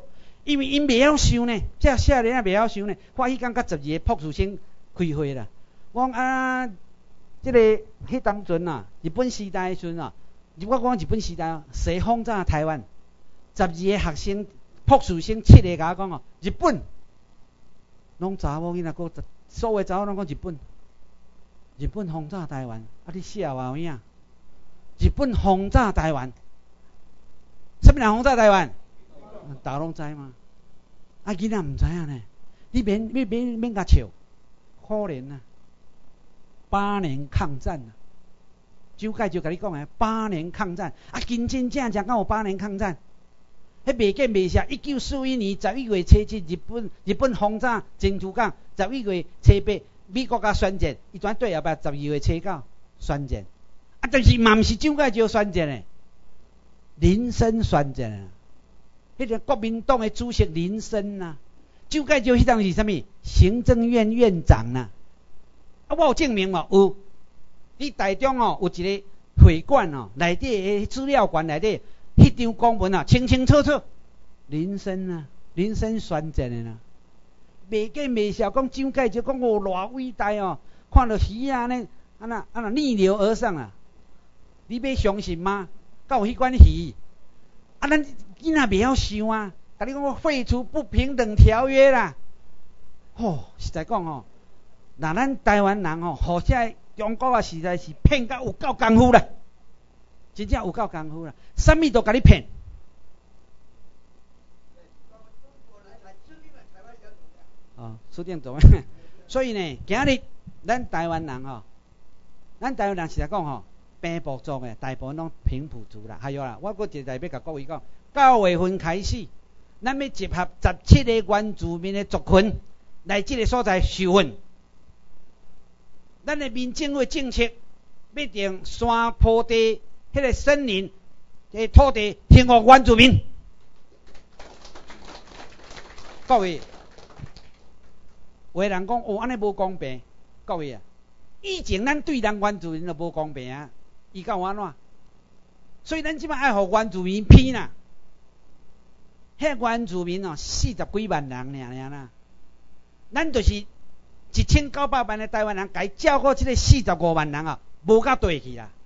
B: 因为因袂晓想呢，这少年仔袂晓想呢。我迄天甲十二个博士生开会啦，我讲啊，即、这个迄当阵啊，日本时代时阵啊，我讲日本时代啊，谁轰炸台湾？十二个学生、博士生七个甲我讲哦，日本，拢查某囡仔，个所有查某拢讲日本，日本轰炸台湾，啊你笑啊有影？日本轰炸台湾，什么人轰炸台湾？大家拢知嘛？啊囡仔唔知影呢，你免免免免甲笑，可怜啊！八年抗战啊，周介就甲你讲诶，八年抗战啊，真真正正敢有八年抗战？迄袂见袂写，一九四一年十一月初七，日本日本轰炸珍珠港，十一月初八，美国甲宣战，伊转对后壁十二月初九宣战，啊，但是嘛毋是周介石宣战诶，林森宣战啊，迄个国民党诶主席林森啊，周介石迄当是啥物？行政院院长啊，啊，我有证明无？有，你台中哦有一个会馆哦，内底诶资料馆内底。迄张公文啊，清清楚楚，林森啊，林森宣战的啦，袂见袂笑，讲周介石讲哦偌伟大哦，看到鱼啊呢，啊那啊那逆流而上啊，你要相信吗？敢有迄款鱼？啊，咱囡仔袂晓想啊，甲你讲我废除不平等条约啦，吼、哦，实在讲吼，那咱台湾人吼，好在中国啊，实在是骗甲有够功夫啦。真正有够功夫啦，啥物都甲你骗。哦，书店做咩？所以呢，今日咱台湾人吼，咱台湾人实在讲吼，平埔族诶，大部分拢平埔族啦。还有啦，我搁一个要甲各位讲，九月份开始，咱要集合十七个原住民诶族群来这个所在受训。咱诶民政府政策要定山坡地。迄个森林、迄个土地还给原住民。各位，有的人讲哦，安尼无公平。各位啊，以前咱对人原住民就无公平啊，伊甲有安怎？所以咱即摆爱互原住民偏啦。迄原住民哦，四十几万人尔尔啦，咱就是一千九百万的台湾人，该照顾即个四十五万人啊，无甲对去啦。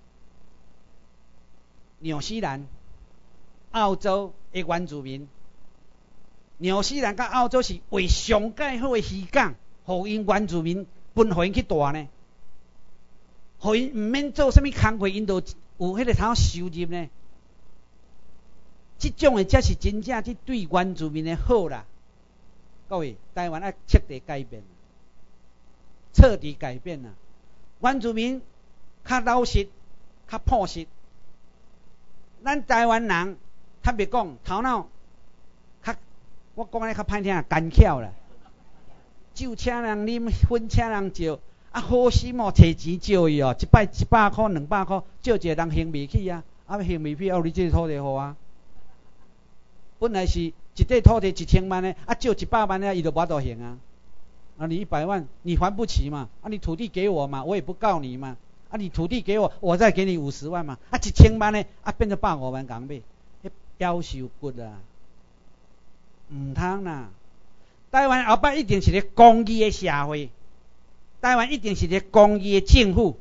B: 纽西兰、澳洲的原住民，纽西兰甲澳洲是为上介好的渔港，互因原住民分互因去住呢，互因毋免做啥物工课，因就有迄个通收入呢。即种的才是真正即对原住民的好啦。各位，台湾要彻底改变，彻底改变啦。原住民较老实，较朴实。咱台湾人，较别讲头脑，较我讲咧较歹听，干巧啦。酒请人啉，薰请人招，啊好心哦，摕钱招伊哦，一摆一百箍、两百箍，招一个人行袂起啊，啊行袂起，啊有你这个土地互啊。本来是一块土地一千万的，啊招一百万的，伊就无法度行啊。啊你一百万，你还不起嘛？啊你土地给我嘛，我也不告你嘛。啊！你土地给我，我再给你五十万嘛。啊，一千万呢？啊，变成百五万港币，迄夭寿骨啊！唔通啦！台湾后摆一定是个公义的社会，台湾一定是个公义的政府。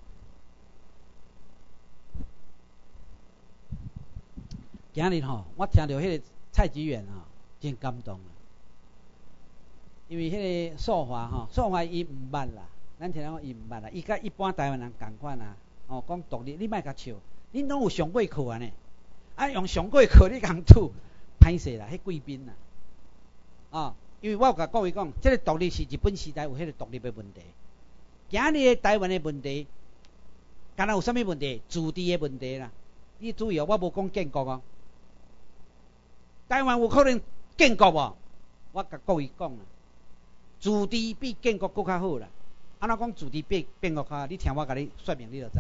B: 今日吼，我听到迄个蔡吉远吼，真感动啊！因为迄个说法吼，说法伊唔捌啦。咱听讲伊毋捌啦，伊甲一般台湾人共款啊。哦，讲独立，你莫甲笑，恁拢有上过课啊呢？啊，用上过课你共吐，歹势啦，迄贵宾啦。哦，因为我有甲各位讲，即、这个独立是日本时代有迄个独立的问题。今日的台湾的问题，敢若有啥物问题？治治的问题啦。你注意哦，我无讲建国哦。台湾有可能建国无？我甲各位讲啦，治治比建国更较好啦。安怎讲自治变变国较？你听我甲你说明，你就知。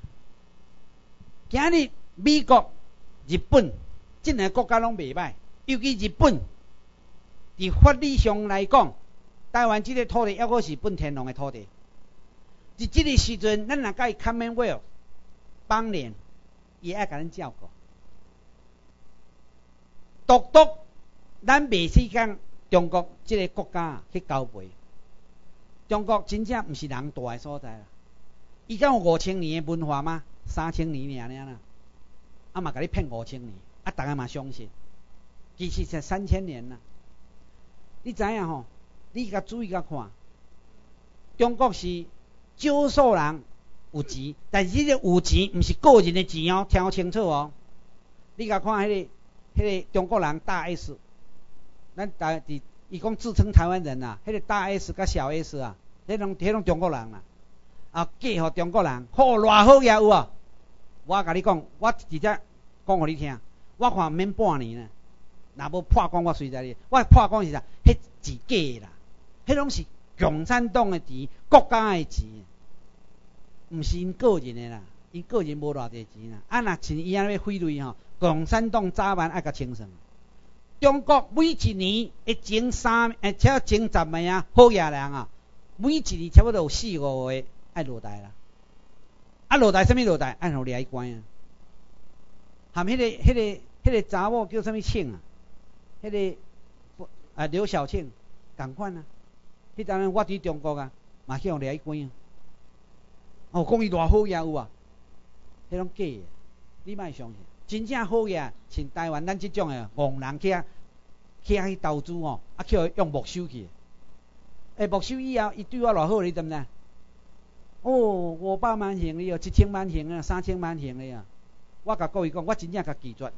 B: 今日美国、日本这两个国家拢袂歹，尤其日本，伫法理上来讲，台湾这个土地抑阁是本天皇的土地。伫这个时阵，咱若甲伊 Commonwealth 邦联，伊爱甲咱照顾。独独咱袂使讲中国这个国家去交配。中国真正毋是人住的所在啦。伊敢有五千年的文化吗？三千年尔尔啦。啊嘛，甲你骗五千年，啊，大家嘛相信，其实才三千年啦。你知影吼？你甲注意甲看，中国是少数人有钱，但是这个有钱毋是个人的钱哦，听清楚哦。你甲看迄、那个、迄、个中国人大 S， 咱台伫伊讲自称台湾人啊，迄、那个大 S 甲小 S 啊，迄拢迄拢中国人啦。啊，嫁互中国人，好偌好也有啊！我甲你讲，我直接讲互你听，我看免半年呢，若无破光我随在你。我破光是啥？迄是假的啦，迄拢是共产党的钱，国家的钱，毋是因个人的啦，因个人无偌济钱啦。啊，若像伊安尼要贿赂吼，共产党早晚爱甲清算。中国每一年会种三，诶，且种十名啊好野人啊，每一年差不多有四五个。爱落台啦，啊落台什么落台？按互掠去关啊！含迄、那个、迄、那个、迄个查某叫什么庆啊？迄、那个啊刘晓庆，共款啊！迄当然我伫中国啊，嘛去互掠去关啊！哦，讲伊偌好嘢有啊？迄拢假的，你莫相信。真正好嘢，像台湾咱即种诶戆人去啊，去啊去投资哦，啊去用没收去。诶，没收以后，伊对我偌好，你知唔知？哦，五百万行哩哦，一千万行啊，三千万行哩啊！我甲各位讲，我真正甲拒绝。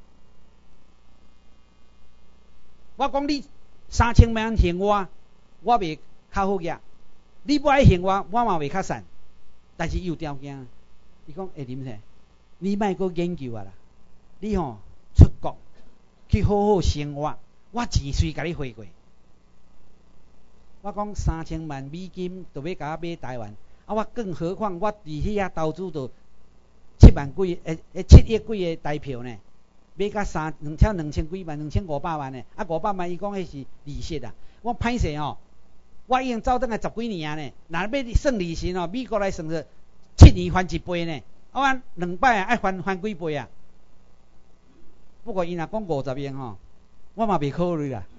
B: 我讲你三千万行我，我袂较好个；你不爱行我，我嘛袂较善。但是有条件，伊讲会啉啥？你莫搁研究啊啦！你吼、哦、出国去好好生活，我钱随甲你汇过。我讲三千万美金都要甲我买台湾。啊！我更何况我伫遐投资着七万几诶诶七亿几个台票呢，买甲三两千两千几万，两千五百万呢。啊五百万伊讲迄是利息啊。我歹势吼，我已经走倒来十几年呢。若要算利息哦，美国来算着七年翻一倍呢。啊，我两摆啊爱翻翻几倍啊？不过伊若讲五十亿吼，我嘛袂考虑啦。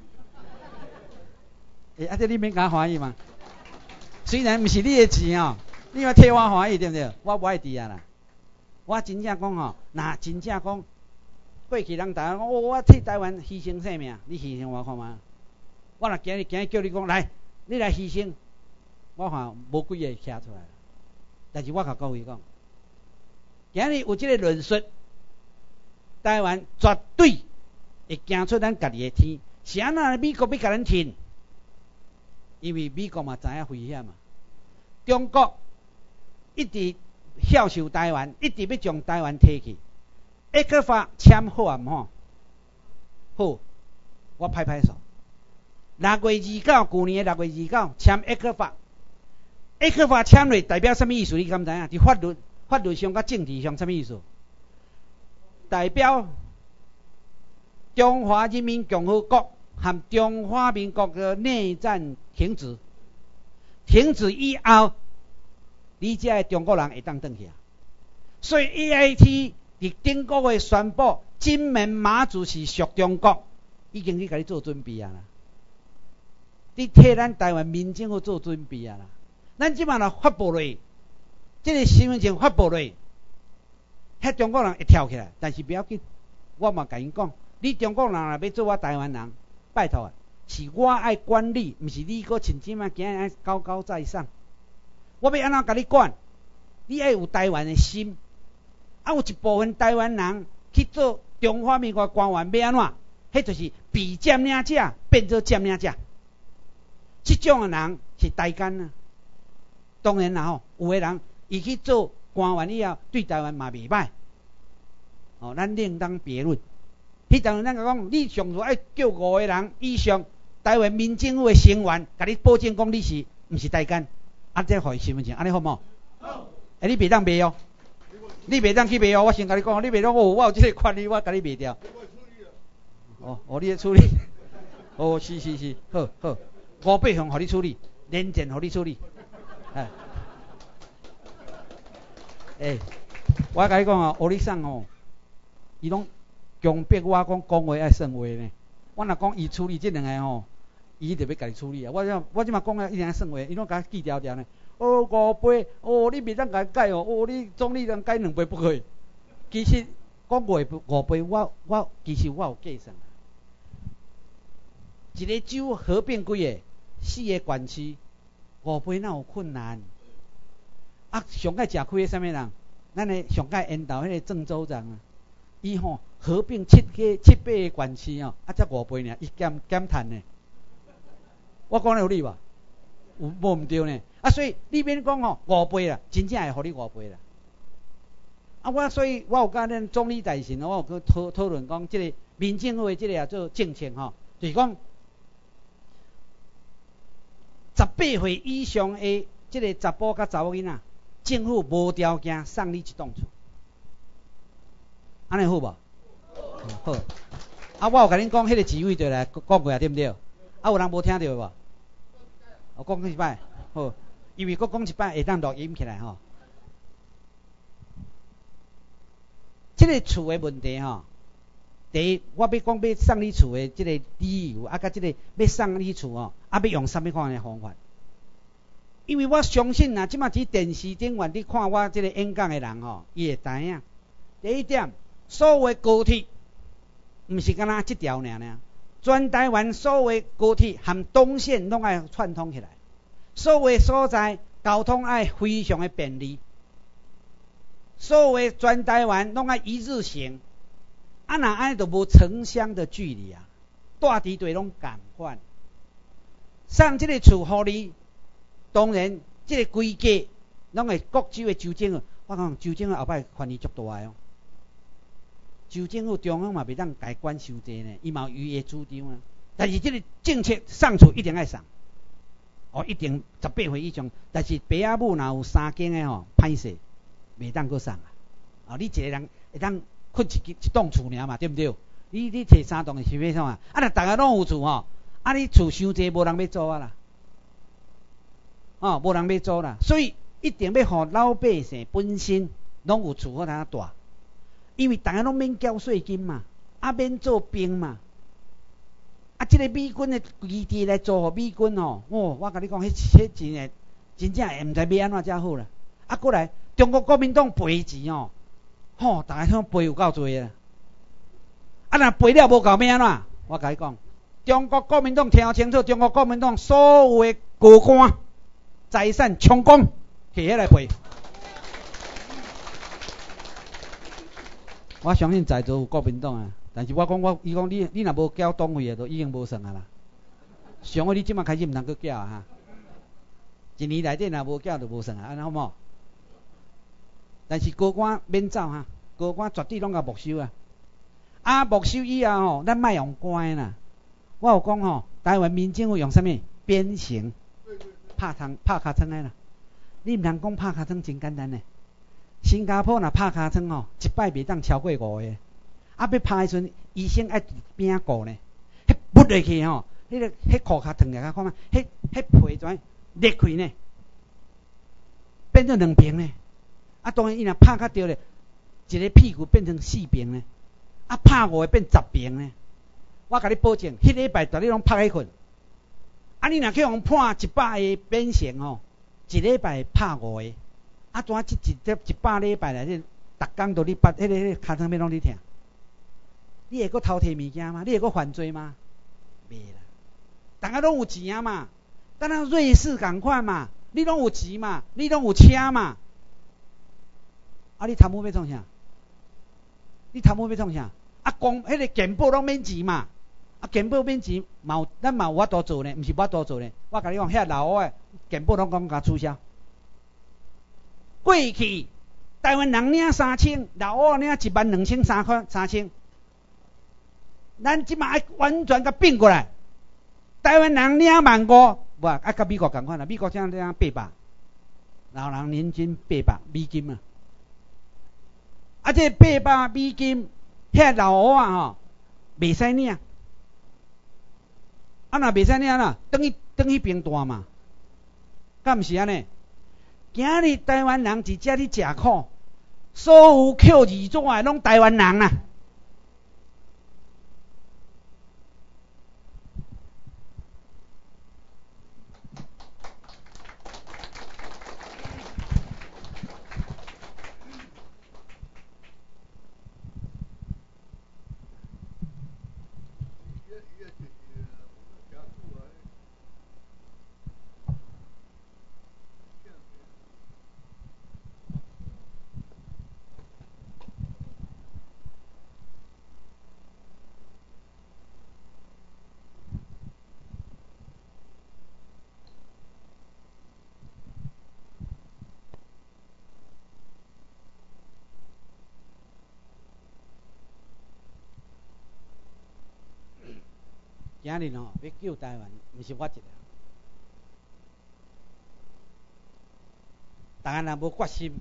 B: 诶、欸，啊这你免甲欢喜嘛？虽然毋是你的钱哦，你要替我欢喜对不对？我无爱伫啊啦。我真正讲吼，若真正讲过去人台湾讲，哦，我替台湾牺牲性命，你牺牲我看嘛？我若今日今日叫你讲来，你来牺牲，我看无几个徛出来。但是我甲各位讲，今日有即个论述，台湾绝对会行出咱家己的天。是安那美国要甲咱挺？因为美国嘛知影危险嘛，中国一直享受台湾，一直要将台湾摕去。埃克法签好啊毋好？好，我拍拍手。六月二九，去年的六月二九签埃克法，埃克法签落代表什么意思？你敢知影？伫法律法律上甲政治上什么意思？代表中华人民共和国和中华民国的内战停止，停止以后，你这个中国人会当转去啊。所以 A I T 伫顶个月宣布，金门马祖是属中国，已经去甲你做准备啊啦。你替咱台湾民政府做准备啊啦。咱即摆若发布落，这个身份证发布落，遐中国人会跳起来，但是不要紧，我嘛甲因讲，你中国人若要做我台湾人，拜托啊，是我爱管理，毋是你搁像即摆今日高高在上。我要安怎甲你管？你爱有台湾的心。啊，有一部分台湾人去做中华民国官员，要安怎？迄就是比占领者变做占领者。即种的人是台奸啊。当然啦吼，有的人伊去做官员以后，对台湾嘛袂歹。哦，咱另当别论。迄当然咱讲，你上次爱叫五个人以上台湾民政府的成员，甲你保证讲你是毋是台奸，啊，这互伊身份证，安尼好无？好。哎，你袂当卖哦，你袂当去卖哦，我先甲你讲，你卖当哦，我有即个权利，我甲你卖掉。哦，哦，你咧处理。哦，是是是，好好，五百项互你处理，连件互你处理。哎，哎，我甲你讲哦，欧力桑哦，伊拢强迫我讲讲话爱算话呢。 我若讲伊处理这两个吼，伊就要家己处理啊。我这我即马讲啊，一定要算话，伊拢甲记条条呢。哦，五倍，哦，你袂当甲改哦，哦，你总理能改两倍不可以。其实讲五五倍，我我其实我有计算。一个州合并几个，四个县市，五倍哪有困难？啊，上届食亏的啥物人？咱的上届引导迄个郑州长啊，伊吼合并七个七八个县市哦，啊才五倍呢，伊减减赚呢。我讲有理吧？有无毋对呢？啊，所以你免讲吼五倍啦，真正会互你五倍啦。啊，我所以我有甲咱总理大臣，我有去讨讨论讲，即个民政府的即个啊做政策吼，就是讲十八岁以上的即个查甫甲查某囡仔，政府无条件送你一栋厝，安尼好无？好。啊，我有甲恁讲，迄个职位就来讲过啊，对毋对？啊，有人无听到无？我讲一摆，好，因为我讲一摆会当录音起来吼。即个厝的问题吼，第一，我要讲要送你厝的即个理由，啊，甲即个要送你厝哦，啊，要用啥物款的方法？因为我相信啊，即马伫电视顶面你看我即个演讲的人吼，伊会知影。第一点，所有的高铁，毋是干那即条尔尔，全台湾所有的高铁含东线拢爱串通起来，所有的所在交通爱非常的便利。所有的全台湾拢爱一日行，啊若安尼就无城乡的距离啊，住伫地拢共款。送即个厝互你，当然即个规价拢会各州的州政府，我讲州政府后摆权力足大哦。州政府中央嘛袂当家管伤济呢，伊嘛有伊的主张啊。但是即个政策送厝一定爱送，哦，一定十八岁以上，但是爸仔母若有三间的吼，歹势。袂当搁送啊！哦，你一个人会当困一一栋厝尔嘛，对毋对？你你摕三栋是要创啊？啊，若大家拢有厝吼，啊，你厝伤济，无人要租啊啦，哦，无人要租啦，所以一定要互老百姓本身拢有厝好通住，因为大家拢免缴税金嘛，啊，免做兵嘛，啊，即、這个美军的基地来租互美军哦，哦，我甲你讲，迄迄真诶，真正会毋知要安怎才好啦，啊，过来。中国国民党赔钱哦，吼，大家想赔有够多啊！啊，若赔了无够要安怎？我甲你讲，中国国民党听清楚，中国国民党所有的高官财产充公，摕起来赔。我相信在座有国民党啊，但是我讲我，伊讲你你若无缴党费啊，就已经无算啊啦。上个你即马开始毋通搁缴啊哈，一年内底若无缴就无算啊，安尼好无？但是高官免走哈，高官绝对拢甲没收啊！啊，没收以后吼，咱莫用关啦。我有讲吼，台湾民政府用啥物？鞭刑，拍汤拍尻川的啦。你毋通讲拍尻川真简单呢。新加坡若拍尻川吼，一摆袂当超过五个。啊，要拍的时阵，医生爱伫边仔顾呢。迄붙落去吼，迄个迄裤骹烫下看嘛，迄迄皮怎裂开呢？变做两边呢。啊，当然伊若拍较对咧，一个屁股变成四边呢，啊拍五个变十边呢。我甲你保证，迄礼拜逐日拢拍起困。啊，你若去互判一百个鞭刑吼，一礼拜拍五个，啊，怎啊一一一百礼拜内底，逐工都你捌迄个迄个尻川要拢你听。你会搁偷摕物件吗？你会搁犯罪吗？袂啦，大家拢有钱啊嘛，敢若瑞士共款嘛，你拢有钱嘛，你拢有车嘛。啊！你贪污要创啥？你贪污要创啥？啊，公迄个健保拢免钱嘛？啊，健保免钱，嘛有咱嘛有法度做呢，毋是无法度做呢。我甲你讲，遐老黑的健保拢讲甲取消。过去台湾人领三千，老黑领一万两千三块三千，咱即马爱完全甲变过来，台湾人领万五，无啊，甲美国共款啦，美国这样领八百，老人年均八百美金啊。啊，这八百美金，遐老黑啊吼，袂使领。啊，若袂使领啦，等于等于平大嘛，敢毋是安尼？今日台湾人伫遮咧食苦，所有扣二纸的拢台湾人啦。 今日吼要救台湾，毋是我一个，大家若无决心。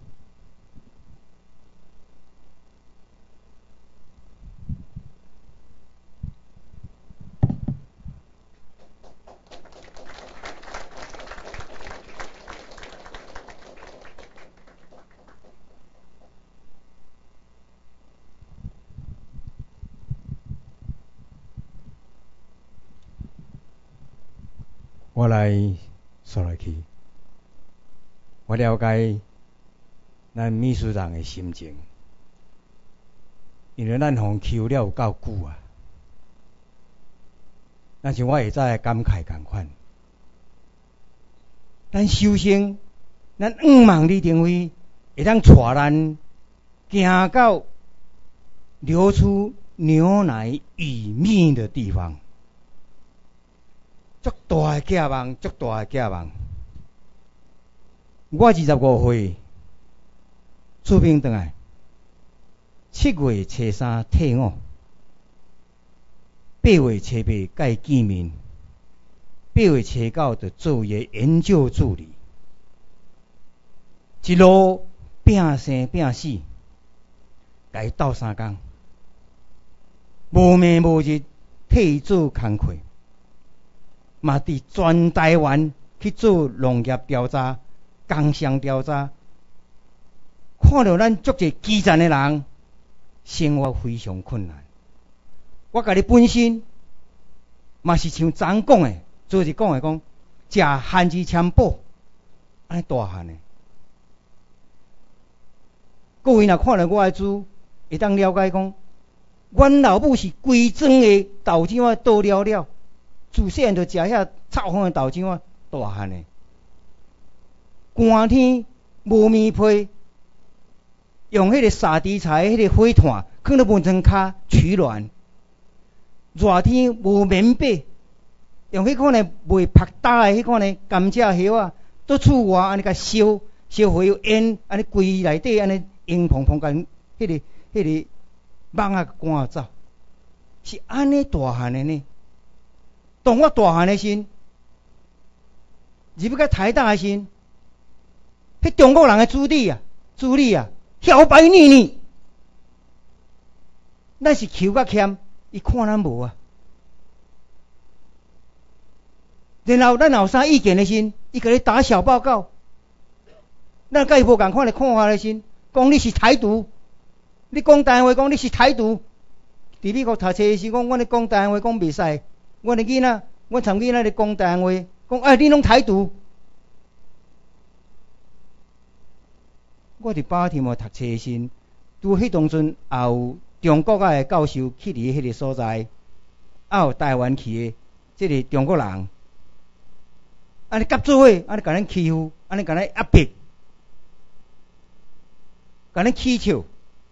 C: 我来说来去，我了解咱秘书长的心情，因为咱互求了有够久啊。但是我会再感慨同款，咱修行，咱五望里定位，会当带咱行到流出牛奶与蜜的地方。足大诶寄望，足大诶寄望。我二十五岁出兵倒来，七月初三退伍，八月初八甲伊见面，八月初九就做伊研究助理，一路拼生拼死，甲伊斗三工，无暝无日替伊做工课。嘛伫全台湾去做农业调查、工商调查，看到咱足侪基层的人生活非常困难。我甲你本身嘛是像昨讲的，昨日讲的讲，食番薯签补，安尼大汉的。各位若看到我的书，会当了解讲，阮老母是规庄的豆浆仔倒了了。自细汉就食遐臭风的豆浆啊，大汉的。寒天无棉被，用迄个沙地柴、迄个火炭，放到门窗骹取暖。热天无棉被，用迄款呢未晒干的迄款呢甘蔗叶啊，倒厝外安尼甲烧，烧火有烟，安尼规内底安尼烟蓬蓬甲迄个迄个网啊赶走，是安尼大汉的呢。当我大汉的时，入去到台大的时，迄中国人的子弟啊，子弟啊，摇摆腻腻，咱是求较欠，伊看咱无啊。然后咱有啥意见的时，伊甲你打小报告，咱甲伊无共款的看法的时，讲你是台独，你讲台湾话讲你是台独，伫美国读册的时讲，阮咧讲台湾话讲袂使。阮的囡仔，阮参囡仔咧讲台湾话，讲哎，你拢台独。我伫巴提摩读册时，拄迄当阵也有中国仔的教授去伫迄个所在，也有台湾去的即个中国人，安尼夹做伙，安尼甲咱欺负，安尼甲咱压迫，甲咱乞笑。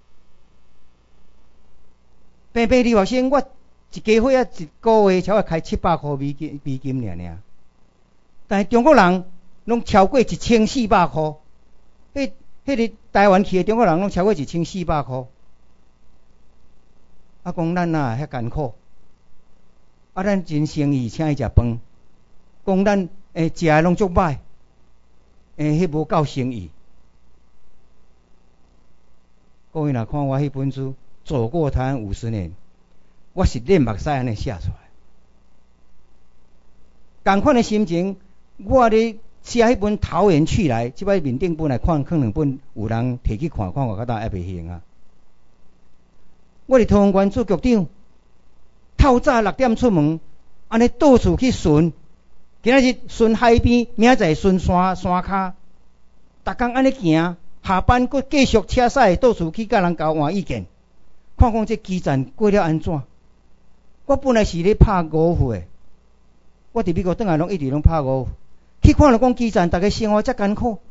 C: 平平留学生，我。一家伙啊，一个月才会开七百块美金美金尔尔，但是中国人拢超过一千四百块，迄迄个台湾去的中国人拢超过一千四百块。啊，讲咱啊遐艰苦，啊咱真生意请伊食饭，讲咱诶食诶拢足歹，诶迄无够生意。各位若看我迄本书《走过台湾五十年》。我是练目屎安尼写出来，同款的心情，我咧写迄本《桃园去来》，即摆面顶本来看，可能本有人摕去看，看我较大还袂行啊。我伫桃园县做局长，透早六点出门，安尼到处去巡，今仔日巡海边，明仔载巡山山骹，逐工安尼行，下班佫继续车驶到处去甲人交换意见，看看这基层过了安怎。我本来是咧拍五虎诶，我伫美国倒来拢一直拢拍五虎，去看了讲基层，大家生活遮艰苦。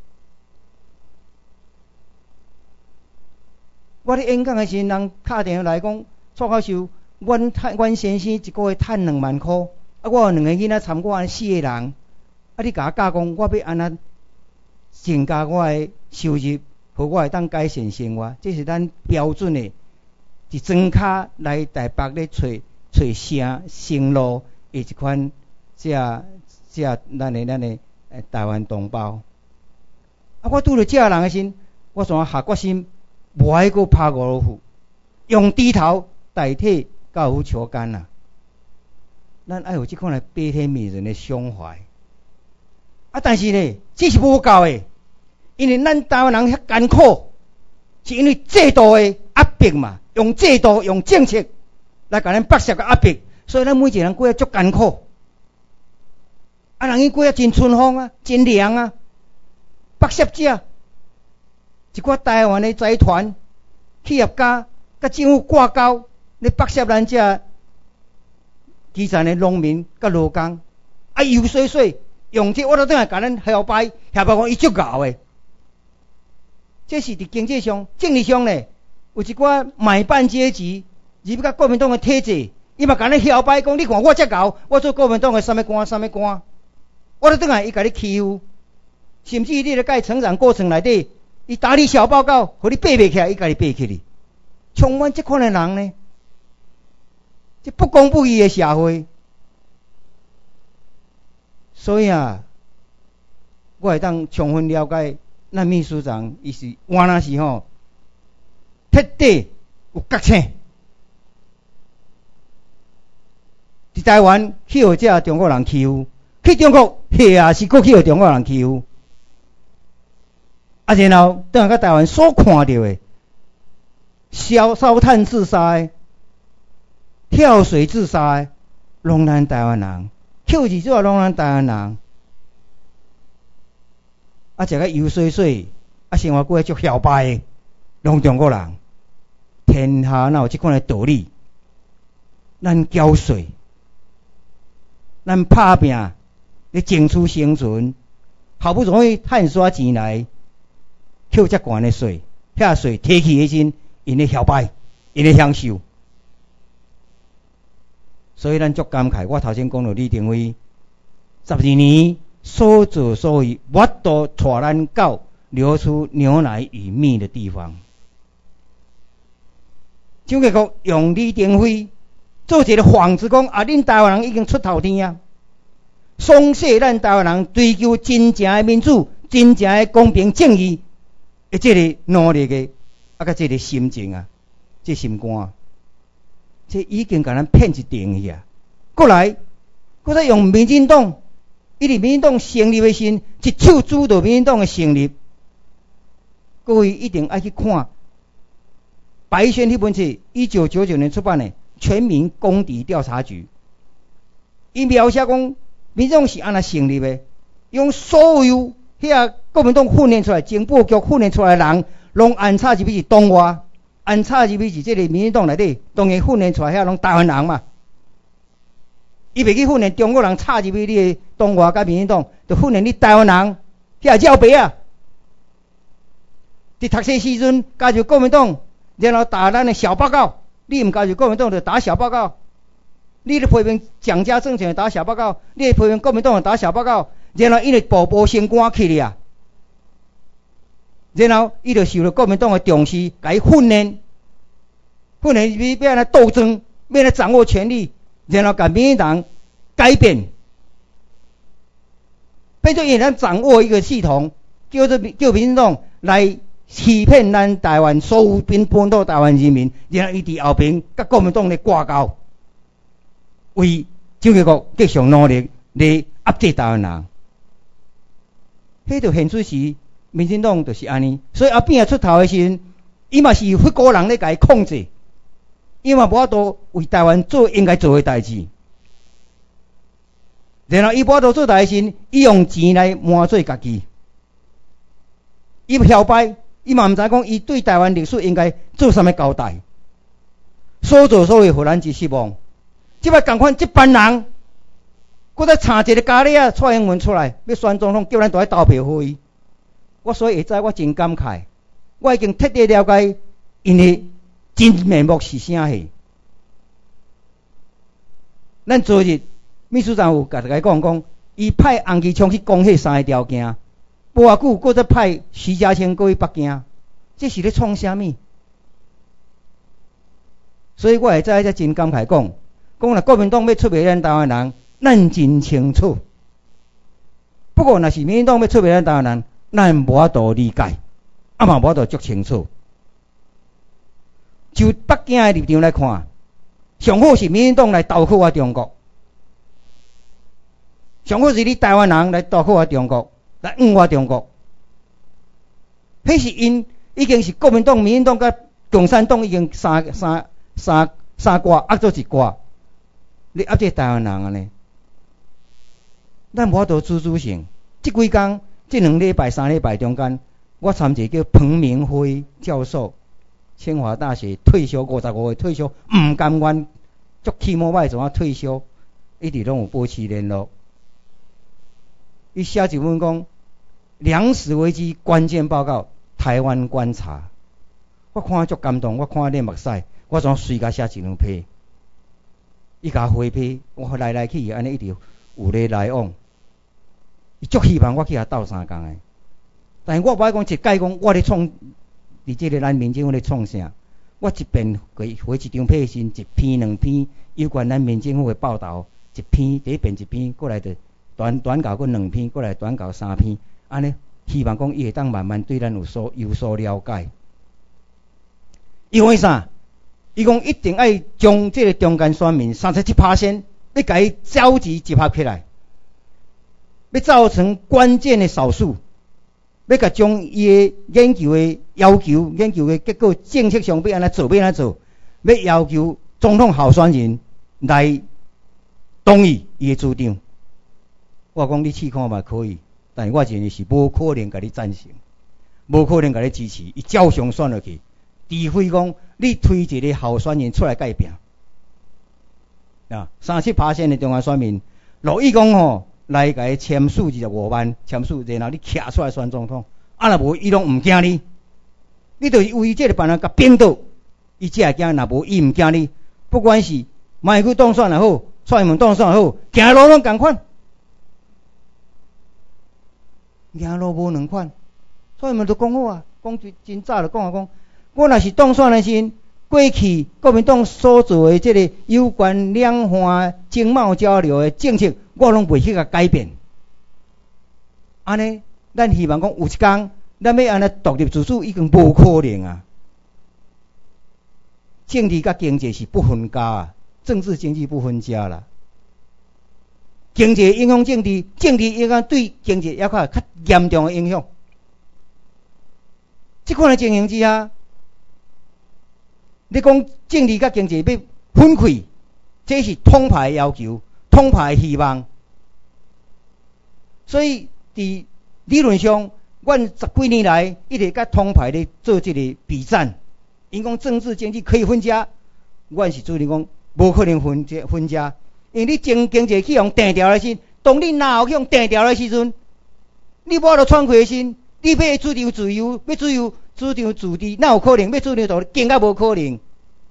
C: 我咧演讲诶时，人敲电话来讲，蔡教授，阮趁阮先生一个月趁两万箍，啊，我有两个囡仔参我安四个人，啊，你甲我教讲，我要安怎增加我诶收入，互我会当改善生活，这是咱标准诶，伫庄脚来台北咧找。找城、城路， 一款这这咱的咱的诶台湾同胞。啊，我拄着这人的时，我怎下决心，无爱搁拍五老虎，用低头代替高尔夫球杆啊！咱爱有即款的悲天悯人的胸怀。啊，但是呢，这是无够的，因为咱台湾人遐艰苦，是因为制度的压迫嘛，用制度、用政策来甲咱剥削、甲压迫，所以咱每一个人过得足艰苦。啊，人伊过得真春风啊，真凉啊。剥削者，一寡台湾的财团、企业家、甲政府挂钩，咧剥削咱遮基层的农民甲劳工，啊，游说说，用这我都等下甲咱后摆，下摆讲伊足敖的。这是伫经济上、政治上咧，有一寡买办阶级，入甲国民党的体制，伊嘛甲咱后摆讲，你看我遮敖，我做国民党的什么官什么官，我都等下伊甲你欺负。甚至你咧甲伊成长过程内底，伊打你小报告，互你背袂起来，伊甲你背起哩。充满这款的人呢，这不公不义的社会。所以啊，我会当充分了解咱秘书长，伊是原来是吼，彻底有觉醒。伫台湾去互这中国人欺负，去中国去啊是搁去互中国人欺负。啊，然后等下甲台湾所看到的烧烧炭自杀的、跳水自杀的，拢咱台湾人；扣二组拢咱台湾人。啊，食个油水水，啊，生活过得足嚣摆的，拢中国人。天下哪有即款的道理？咱缴税，咱拍拼，咧争取生存，好不容易趁煞钱来。扣遮悬的税，遐税提起的时，因咧嚣摆，因咧享受，所以咱足感慨。我头先讲到李登辉十二年所作所为，我都带咱到流出牛奶与蜜的地方。蒋介石用李登辉做一个幌子，讲啊，恁台湾人已经出头天啊，松懈咱台湾人追求真正的民主、真正的公平正义。诶，这个努力的，啊，甲这个心情啊，这心肝，这已经甲咱骗一定去啊。过来，搁再用民进党，伊伫民进党成立的时，一手主导民进党的成立。各位一定爱去看白轩迄本册，一九九九年出版的《全民公敌调查局》，伊描写讲民进党是安怎成立的，用所有遐国民党训练出来、情报局训练出来的人，拢安插入去是党外，安插入去是这个民进党内底，当然训练出来遐拢台湾人嘛。伊袂去训练中国人，插入去你的党外甲民进党，就训练你台湾人，遐照白啊！伫读册时阵加入国民党，然后打咱的小报告，你毋加入国民党就打小报告，你咧批评蒋家政权打小报告，你咧批评国民党打小报告。然后伊就步步升官去了啊，然后伊就受到国民党的重视，甲伊训练，训练伊要来斗争，要来掌握权力，然后甲民进党改变，变做伊咱掌握一个系统，叫做叫民进党来欺骗咱台湾所有本本土台湾人民，然后伊伫后边甲国民党咧挂钩，为蒋介石继续努力咧压制台湾人。迄就现出时，民进党就是安尼，所以阿扁出头的时，伊嘛是有迄个人咧甲伊控制，伊嘛无法度为台湾做应该做的代志。然后伊无法度做代志时，伊用钱来满足家己，伊嚣摆，伊嘛毋知讲伊对台湾历史应该做啥物交代，所作所为互咱之失望。即摆共款即班人。搁再插一个咖喱啊，蔡英文出来要选总统，叫咱都来投票互伊。我所以会知我真感慨，我已经彻底了解因的真面目是啥货。咱昨日秘书长有甲大家讲讲，伊派洪基昌去讲迄三个条件，无偌久搁再派徐嘉清过去北京，这是咧创啥物？所以我会知才真感慨讲， 讲若国民党要出卖咱台湾人，咱真清楚。不过若是民进党要出卖咱台湾人，咱无法度理解，啊嘛无法度足清楚。就北京的立场来看，上好是民进党来投靠啊中国，上好是你台湾人来投靠啊中国，来援我中国。迄是因已经是国民党、民进党甲共产党已经三三三三挂压做一挂，你压这台湾人安尼，咱无法度自主性。即几工，即两礼拜、三礼拜中间，我参一个叫彭明辉教授，清华大学退休五十五岁退休，毋甘愿足气毛歹怎啊退休，一直拢有保持联络。伊写一本讲粮食危机关键报告，台湾观察。我看足感动，我看咧目屎，我怎随甲写一两篇。伊甲回批，我来来去去安尼一直有咧来往。伊足希望我去遐斗相共诶，但是我无爱讲一概讲我咧创，伫即个咱民政府咧创啥？我一遍回回一张批信，一篇两篇有关咱民政府诶报道，一篇第一遍一篇，过来就短短搞过两篇，过来短搞三篇，安尼希望讲伊会当慢慢对咱有所有所了解。因为啥？伊讲一定爱将即个中间选民三十七趴先，要甲伊召集集合起来。要造成关键的少数，要甲将伊的研究的要求、研究的结果、政策上要安怎做，要安怎做，要要求总统候选人来同意伊的主张。我讲你试看嘛可以，但是我认为是无可能甲你赞成，无可能甲你支持，伊照常选落去。除非讲你推一个候选人出来改变，啊，三十七趴的中央选民，乐意讲吼。来甲伊签署二十五万签署，然后你徛出来选总统，啊若无伊拢毋惊你，你就是为这个别人甲变倒，伊才会惊。若无伊毋惊你，不管是马英九当选也好，蔡英文当选也好，行路拢共款，行路无两款。蔡英文都讲好啊，讲真早就讲啊，讲我若是当选的时，过去国民党所做的这个有关两岸经贸交流的政策。我拢袂去甲改变，安尼，咱希望讲有一天，咱要安尼独立自主已经无可能啊。政治甲经济是不分家啊，政治经济不分家啦。经济影响政治，政治影响对经济也较较严重的影响。即款的情形之下，你讲政治甲经济要分开，这是统派的要求。统派的希望，所以伫理论上，阮十几年来一直甲统派咧做这个比战。因讲政治经济可以分家，阮是主张讲无可能分家分家，因为你经经济去用定调的时，当你哪有去用定调的时阵，你无得喘气的时，你要主张自由，要自由主张自治，哪有可能？要主张道理，更加无可能。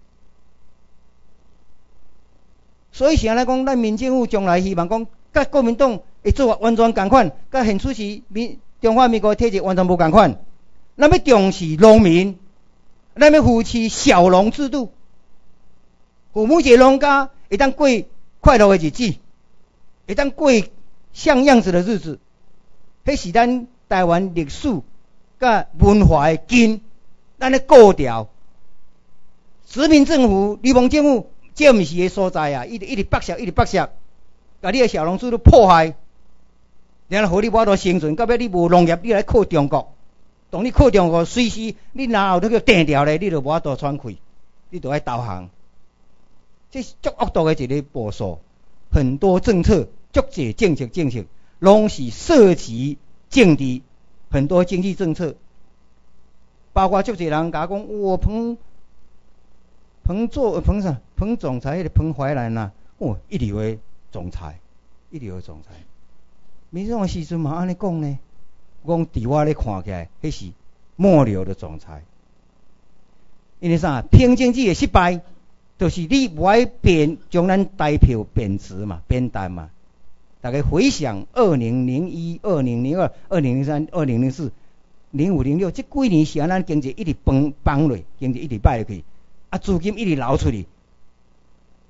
C: 所以是安尼讲，咱民政府将来希望讲，甲国民党会做法完全共款，甲现出时民中华民国体制完全无共款。咱要重视农民，咱要扶持小农制度，互每一个农家会当过快乐的日子，会当过像样子的日子。迄是咱台湾历史甲文化的根，咱的固调。殖民政府、流氓政府。这毋是个所在啊！一直一直剥削，一直剥削，甲你个小农制度破坏，然后互你无法度生存。到尾你无农业，你来靠中国。当你靠中国，随时你哪有那个定调咧，你就无法度喘气，你就爱投降。这是足恶毒的一个步数。很多政策，足济政策政策，拢是涉及政治，很多经济政策，包括足济人甲讲，我彭。彭做彭啥？彭总裁，迄个彭淮南呐，哦，一流的总裁，一流的总裁。民众的时阵嘛安尼讲呢，讲伫我咧看起来，迄是末流的总裁。因为啥？拼经济的失败，就是你无爱贬，将咱台票贬值嘛，贬淡嘛。大家回想二零零一、二零零二、二零零三、二零零四、零五、零六，这几年是安咱经济一直崩崩落，经济一直败落去。啊，资金一直流出去，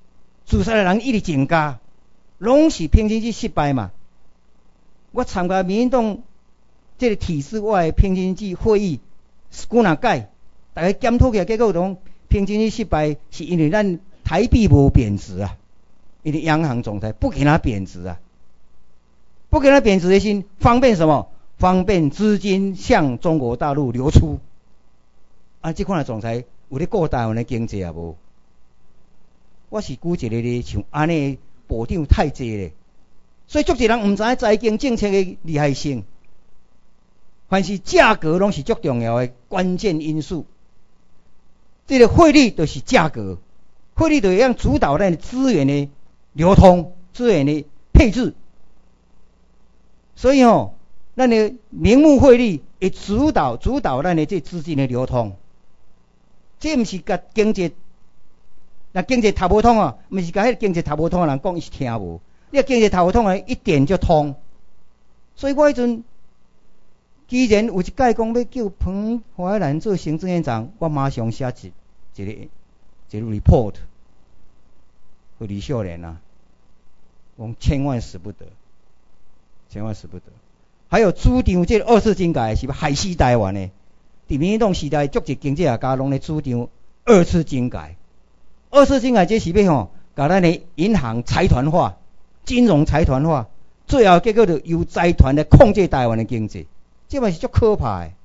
C: 自杀的人一直增加，拢是平均去失败嘛。我参加民进党这个体制外的平均制会议，几若届，大家检讨起来，结果拢平均去失败，是因为咱台币无贬值啊，因为央行总裁不给它贬值啊，不给它贬值的心，方便什么？方便资金向中国大陆流出。啊，这款的总裁有咧顾台湾的经济啊无？我是估一个咧，像安尼部长太济咧，所以足侪人毋知影财经政策的厉害性。凡是价格拢是足重要的关键因素。这个汇率就是价格，汇率就会让主导咱资源的流通、资源的配置。所以吼，咱的名目汇率会主导主导咱的这资金的流通。这毋是甲经济，那经济读无通啊，毋是甲迄经济读无通的人讲，伊是听无。你经济读无通的，一点就通。所以我迄阵，既然有一届讲要叫彭淮南做行政院长，我马上写一一个一个 report 给李秀莲啊，讲千万使不得，千万使不得。还有主张这个二次整改是要害死台湾的，伫民进党时代，足侪经济学家拢咧主张二次整改。二次整改这是要吼，甲咱的银行财团化、金融财团化，最后结果就由财团来控制台湾的经济，这嘛是足可怕的。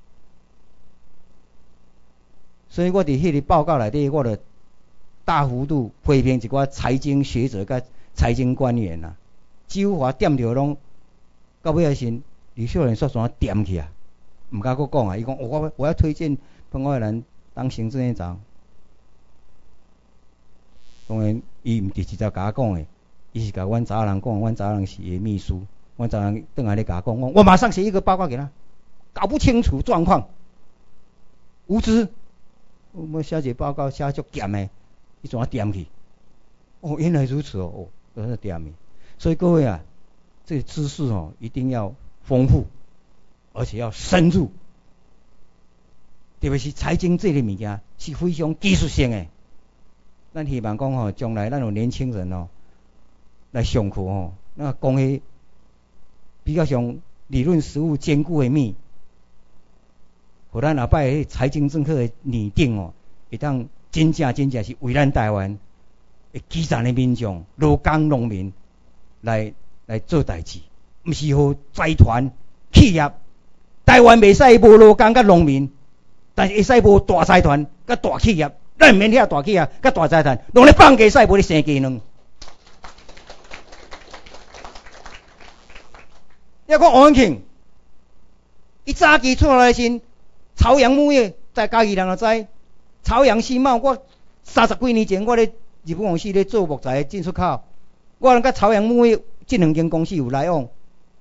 C: 所以我伫迄个报告内底，我就大幅度批评一寡财经学者甲财经官员啊，几乎话点着拢到尾仔时，李秀莲煞煞点去啊，毋敢佫讲啊，伊讲、哦、我我要推荐彭淮南当行政院长。当然，伊毋是直接甲我讲的，伊是甲阮查人讲，阮查人是伊秘书，阮查人转来咧甲我讲，我马上写一个报告给他，搞不清楚状况，无知，我写一个报告写足咸的，伊怎啊点去？哦，原来如此哦，哦，都是点的。所以各位啊，这个知识哦一定要丰富，而且要深入，特别是财经这类物件是非常技术性的。咱希望讲吼，将来咱有年轻人哦来上课吼，那讲迄比较上理论实务兼顾的面，互咱后摆迄财经政策的拟定哦，会当真正真正是为咱台湾的基层的民众、劳工农民来来做代志，毋是互财团企业。台湾袂使无劳工甲农民，但是会使无大财团甲大企业。咱免遐大企业甲大财团，拢咧放鸡屎，无咧生鸡卵。要讲王永庆，伊早期出来时，朝阳木业在家己人就知。朝阳新茂，我三十几年前我咧日本公司咧做木材进出口，我甲朝阳木业这两间公司有来往。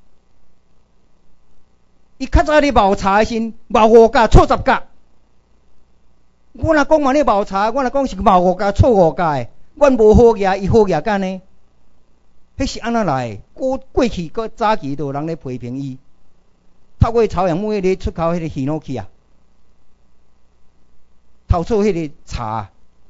C: 伊较早咧冒茶的时，冒五价错十价。我若讲嘛咧冒茶，我若讲是冒五价错五价的，阮无好价，伊好价干呢？迄是安怎来的？过过去个早期都有人咧批评伊，透过朝阳木业咧出口迄个希诺基啊，偷错迄个茶。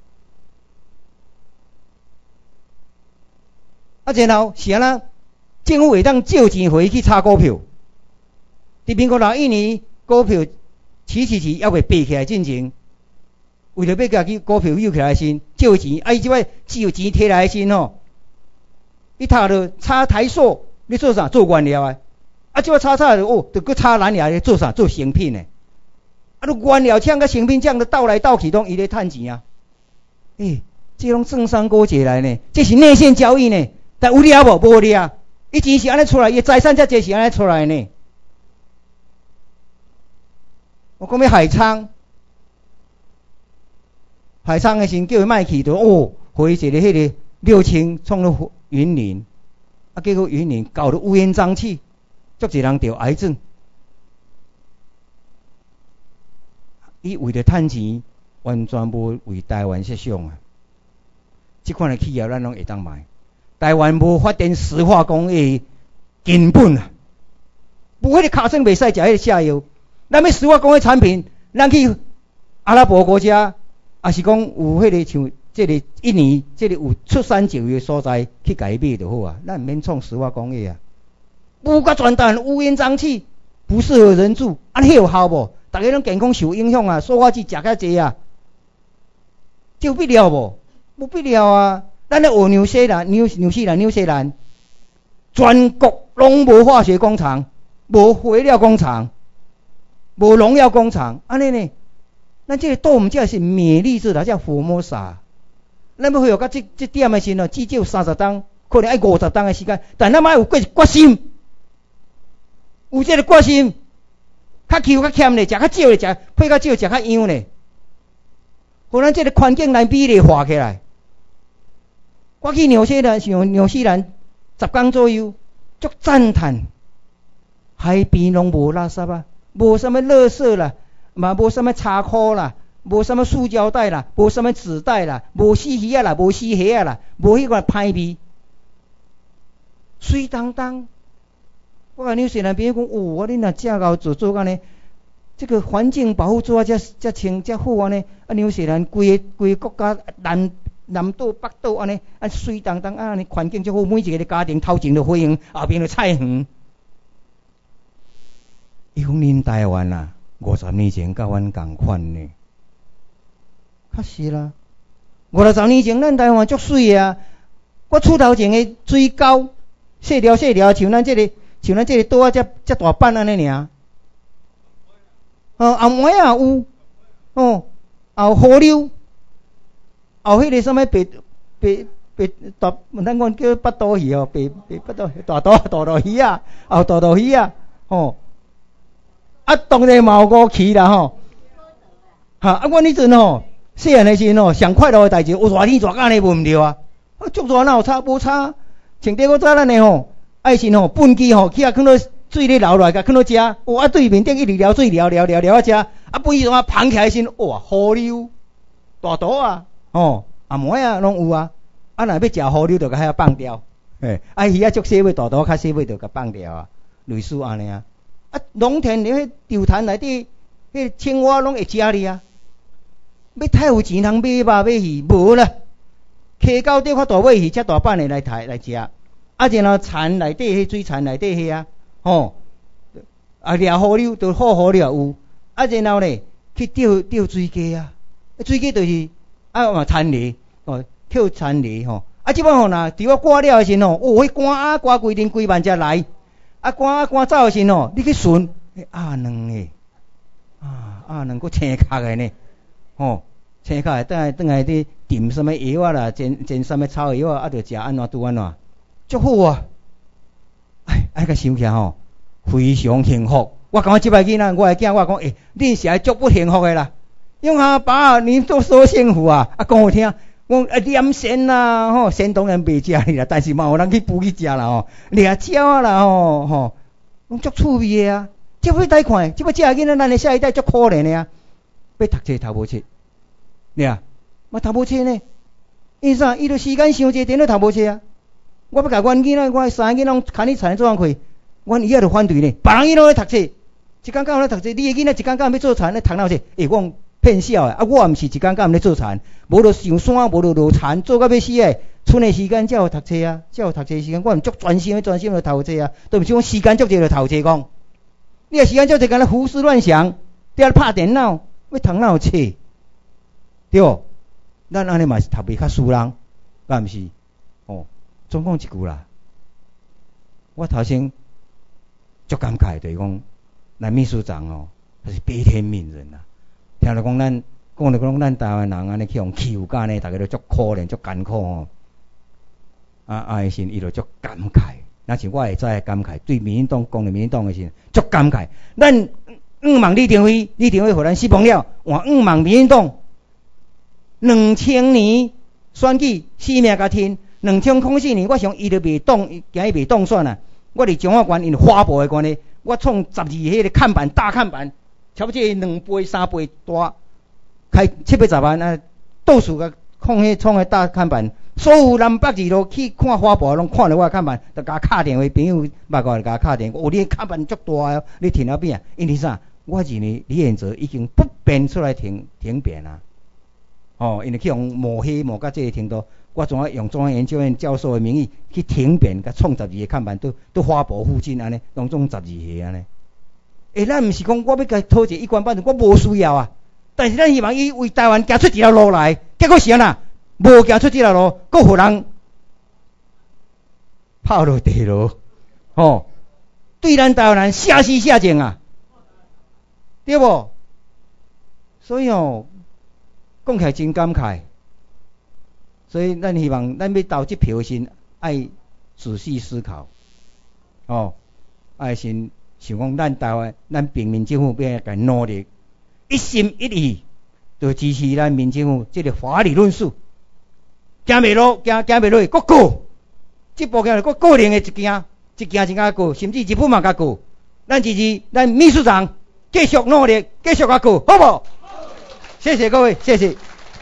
C: 啊，然后是安怎？政府会当借钱互伊去炒股票，伫民国六一年股票起起起还未爬起来进前。为了要甲去股票有起来先借钱，啊伊即摆只有钱摕来先吼，伊头着炒台塑，你做啥？做原料啊？啊即摆炒炒着哦，着搁炒蓝牙咧做啥？做成品诶。啊，你原料厂甲成品厂着斗来斗去，拢伊咧趁钱啊。诶、欸，这拢政商勾结来呢，这是内线交易呢。但有了无？无了。伊钱是安尼出来，伊财产才侪是安尼出来呢。我讲要海昌。海昌的时叫伊卖去，就哦，互伊一个迄个六轻创了云林，啊，结果云林搞得乌烟瘴气，足侪人得癌症。伊为了趁钱，完全无为台湾设想啊！即款的企业咱拢会当买。台湾无发展石化工业根本啊，无迄个尻川袂使食迄个下游。咱要石化工业产品，咱去阿拉伯国家。啊是讲有迄个像这个一年这个有出产就业所在去甲伊买就好啊，咱免创石化工业啊。乌甲全台乌烟瘴气，不适合人住，安尼有效无？大家拢健康受影响啊，塑化剂食较济啊，这有必要无？无必要啊！咱咧学纽西兰、纽纽西兰、纽西兰，全国拢无化学工厂，无肥料工厂，无农药工厂，安尼呢？咱这个豆毋只是美丽之的，叫福摩萨。咱要恢复到这这点的时候，至少三十天，可能爱五十天的时间，但咱嘛有过决心，有这个决心，较求较欠咧，食较少咧，食配较少，食较样咧，互咱这个环境来美丽化起来。我去纽西兰，像纽西兰十天左右，足赞叹，海边拢无垃圾啊，无什么垃圾啦，嘛无什么叉裤啦，无什么塑胶袋啦，无什么纸袋啦，无死鱼啊啦，无死虾啊啦，无迄个歹味，水当当。我甲纽西兰朋友讲，哦，你若正够做做安尼，这个环境保护做啊，遮遮清遮好安尼，啊纽西兰规个规个国家南南岛北岛安尼，啊水当当啊安尼环境遮好，每一个家庭头前就花园，后边就菜园。伊讲恁台湾啊，五十年前甲阮共款呢，确实啦。五六十年前咱台湾足水啊，我厝头前的水沟细条细条，像咱这个像咱这个岛啊，遮遮大板安尼尔。哦，后尾也有，哦，后河流，后迄个什么白白白大，咱讲叫八刀鱼哦，白白八刀大刀大刀鱼啊，后大刀鱼啊，哦。啊，当然嘛有误去啦吼，哈！啊，阮迄阵吼，细汉的时阵吼，上快乐的代志，有热天热干呢无毋对啊，啊，足热哪有差无差？像第我早咱的吼，爱是吼粪机吼，去啊放到水里流落来，甲放到食，哦啊对面顶一直流水流流流流啊食，啊粪机啊捧起来时，哇，河流大刀啊，哦，啊尾啊拢有啊，啊若要食河流，就甲遐放掉，嘿，啊鱼啊足细尾大刀，较细尾就甲放掉啊，类似安尼啊。啊，农田里迄稻田内底，迄青蛙拢会食哩啊！要太有钱通买肉买鱼，无啦。溪沟底较大尾鱼，遮大板的来抬来食。啊，然后田内底迄水田内底迄啊，吼，啊掠河流，就好河流有。啊，然后咧去钓钓水鸡啊，水鸡就是啊嘛田螺，哦，捡田螺吼。啊，即摆吼若伫我挂了的时吼，哦，迄竿啊挂规阵规万只来。啊，赶啊赶走的时吼，你去顺，鸭卵诶，啊鸭卵佫青壳诶呢，吼青壳诶，等下等下伫炖什么药啊啦，煎煎什么草药啊，啊着食安怎拄安怎，足好啊！哎，爱甲想起吼，非常幸福。我感觉即摆囡仔，我诶囝，我讲，诶、欸，恁是爱足不幸福诶啦。用下爸，你都说幸福啊？啊，讲好听。讲啊，念仙啦，吼，仙当然袂食哩啦，但是嘛有人去捕去食啦，吼，掠鸟啊啦，吼吼，拢足趣味诶啊！即要贷款，即要食囡仔，咱诶下一代足可怜诶啊！要读册读无册，对啊，嘛读无册呢？因啥？伊著时间伤济，电脑读无册啊！我要甲阮囡仔，我三个囡仔牵你田做工课，阮伊也著反对呢。别人伊拢咧读册，一工到咧读册，你诶囡仔一工到要做田咧读哪有册？诶，我骗笑诶！啊，我毋是一工到咧做田。无就上山，无就落田，做到要死诶！剩诶时间才有读册啊，才有读册时间。我毋足专心诶，专心咧读册啊，对毋起，我时间足济咧读册讲。你诶时间足济，敢若胡思乱想，伫遐拍电脑，要读哪有册？对，咱安尼嘛是读袂较输人，敢毋是？哦，总讲一句啦，我头先足感慨，就是讲，咱秘书长哦，他是悲天悯人啊，听着讲咱。讲着讲，咱台湾人安尼去互欺负甲安尼，大家都足可怜、足艰苦吼。啊啊！诶时，伊就足感慨。若是我会知感慨，对民进党讲的民进党的时，足感慨。咱五万李登辉，李登辉互咱失望了，换五万民进党。两千年选举死命甲天，两千零四年我想伊就袂当，今日袂当选啊。我伫中华县因花博的关系，我创十二迄个看板大看板，差不多两倍三倍大。开七八十万啊，到处甲创迄创迄大看板，所有南北二路去看花博，拢看到我看板，就甲敲电话，朋友捌过来甲敲电话，哦，你看板足大哦，你停到边啊？因为啥？我认为李彦哲已经不便出来停停扁啊， 哦，因为去用抹黑抹到这个程度，我总要用中央研究院教授的名义去停扁，甲创十二个看板都都花博附近安尼，拢总十二个安尼。诶，咱毋是讲我要甲讨一个一官半职，我无需要啊。但是咱希望伊为台湾行出一条路来，结果是安那，无行出这条路，佫互人泡落地牢，吼，对咱台湾人下死下贱啊，对无？所以哦，讲起来真感慨。所以咱希望咱要投这票时，爱仔细思考，哦，爱先想讲咱台湾咱平民政府要甲努力，一心一意，就支持咱民政府这个法理论述，行袂落，行行袂落，搁过，这步行搁个人的一件，一件一件过，甚至日本嘛甲过，咱支持咱秘书长继续努力，继续甲过，好不？谢谢各位，谢谢。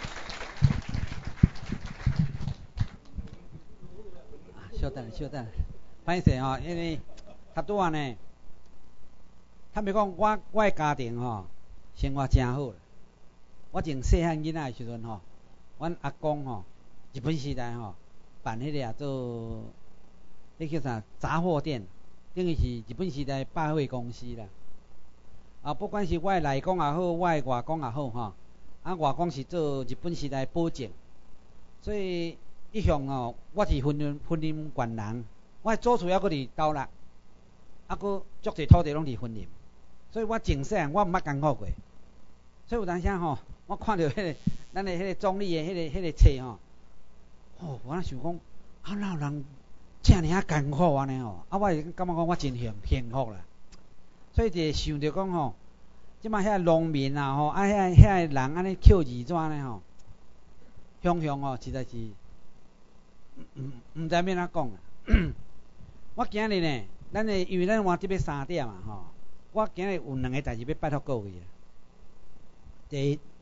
B: 稍等，稍等，歹势吼，因为较拄啊呢，坦白讲，我我的家庭吼，生活真好。我从细汉囡仔的时阵吼，阮阿公吼，日本时代吼，办迄个啊做，迄叫啥杂货店，等于是日本时代百货公司啦。啊，不管是我的内公也好，我的外公也好吼，啊外公是做日本时代保证，所以。一向哦，我是婚姻婚姻权人，我祖厝还阁伫斗六，啊阁足侪土地拢伫婚姻，所以我从细汉我毋捌艰苦过，所以有当时吼，我看到迄、那个咱的迄个总理的迄、那个迄、那个册吼，哦，我想讲，啊哪有人遮尔啊艰苦安尼吼，啊我会感觉讲我真幸幸福啦，所以就想着讲吼，即马遐农民啊吼，啊遐遐人安尼捡字纸呢吼，乡乡哦实在是。毋毋知要怎讲啊！我今日呢，咱的因为咱换这要三点啊吼，我今日有两个代志要拜托各位啊。第一，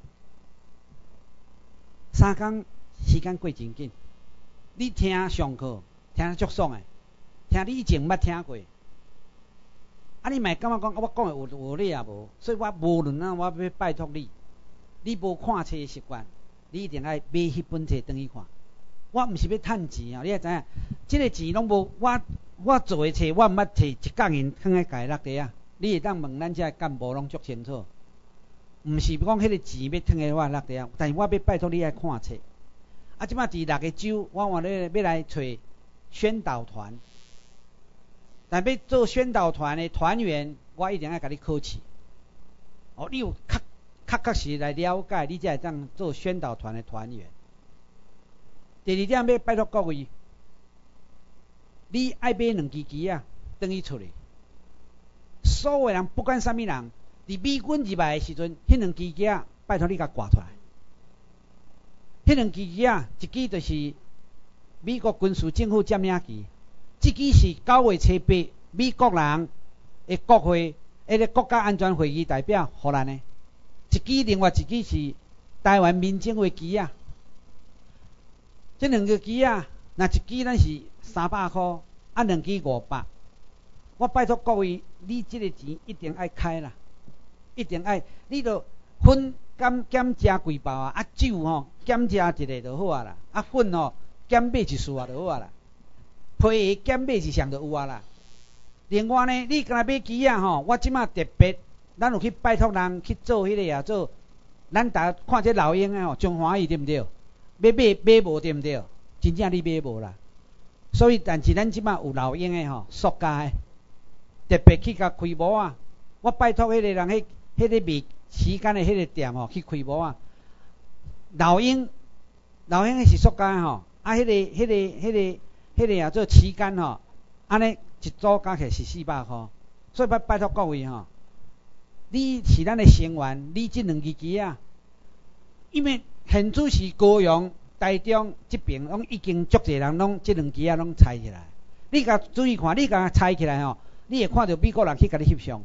B: 三工时间过真紧，你听上课听得足爽诶，听你以前捌听过，啊你莫感觉讲我讲诶有有理也无，所以我无论啊，我要拜托你，你无看册诶习惯，你一定爱买迄本册转去看。我毋是要趁钱啊！你也知影，即个钱拢无我我做诶册，我毋捌摕一角银放喺家落地啊！你会当问咱遮干部拢足清楚，毋是讲迄个钱要放喺我落地啊，但是我要拜托你爱看册。啊，即摆伫六个州，我换咧要来找宣导团，但要做宣导团诶团员，我一定要甲你考试。哦，你有确确确实来了解，你才会当做宣导团诶团员。第二点要拜托各位，你爱买两支旗啊，转去厝里。所有人不管啥物人，伫美军入来的时阵，迄两支旗啊，拜托你甲挂出来。迄两支旗啊，一支就是美国军事政府占领旗，一支是九月初八美国人的国会，迄个国家安全会议代表荷兰的，一支另外一支是台湾民政府的旗啊。这两个支啊，若一支咱是三百块，啊两支五百。我拜托各位，你这个钱一定爱开啦，一定爱，你著粉减减加几包啊，啊酒吼减加一个就好啊啦，啊粉吼减买一束啊就好啊啦，皮减买一项就有啊啦。另外呢，你若买旗啊吼，我即马特别，咱有去拜托人去做迄个啊做，咱大家看这老鹰诶吼，中华语对毋对？要买买无对毋对？真正你买无啦。所以，但是咱即马有老鹰诶吼，塑胶诶，特别去甲开模啊。我拜托迄个人，迄迄个卖时间诶迄个店吼，去开模啊。老鹰，老鹰诶是塑胶诶吼，啊，迄个迄个迄个迄个啊做旗杆吼，安尼一组加起来是四百块。所以拜拜托各位吼，你是咱诶成员，你即两支旗啊，因为现主是高雄、台中这边，拢已经足侪人拢这两支啊拢拆起来。你甲注意看，你甲拆起来吼，你会看到美国人去甲你翕相。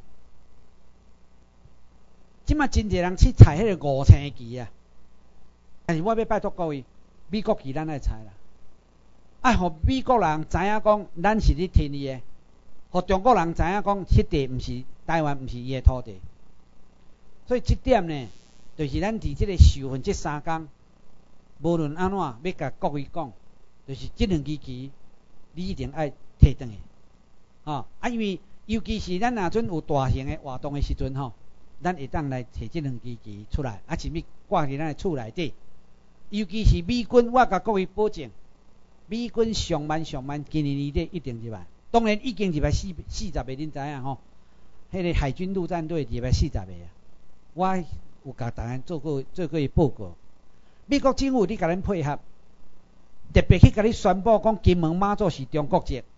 B: 即马真侪人去拆迄个五星旗啊，但是我要拜托各位，美国旗咱爱拆啦，爱互美国人知影讲，咱是咧听伊诶，互中国人知影讲，迄地毋是台湾，毋是伊诶土地。所以这点呢， 就是咱伫即个受训即三工，无论安怎要甲各位讲，就是即两支旗，你一定爱摕转去。哦，啊，因为尤其是咱若阵有大型的活动的时阵吼，咱会当来摕即两支旗出来，啊，甚物挂伫咱的厝内底。尤其是美军，我甲各位保证，美军上万上万，今年年底一定入来。当然已经入来四四十个，恁知影吼？迄个海军陆战队入来四十个啊。我有甲大家做过做过报告。美国政府你甲咱配合，特别去甲你宣布讲金门马祖是中国籍，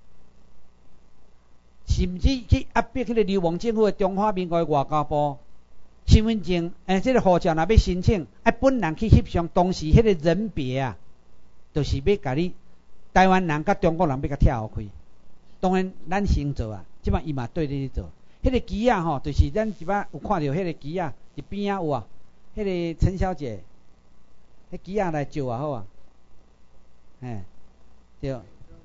B: 甚至去压迫迄个流亡政府的中华民国的外交部。身份证，诶，这个护照若要申请，爱本人去翕相，当时迄个人别啊，就是要甲你台湾人甲中国人要甲拆互开。当然，咱先做啊，即摆伊嘛对你做。迄个旗啊吼，就是咱即摆有看到迄个旗啊，伫边啊有啊，迄个陈小姐，迄旗啊来照啊好啊，嘿，对。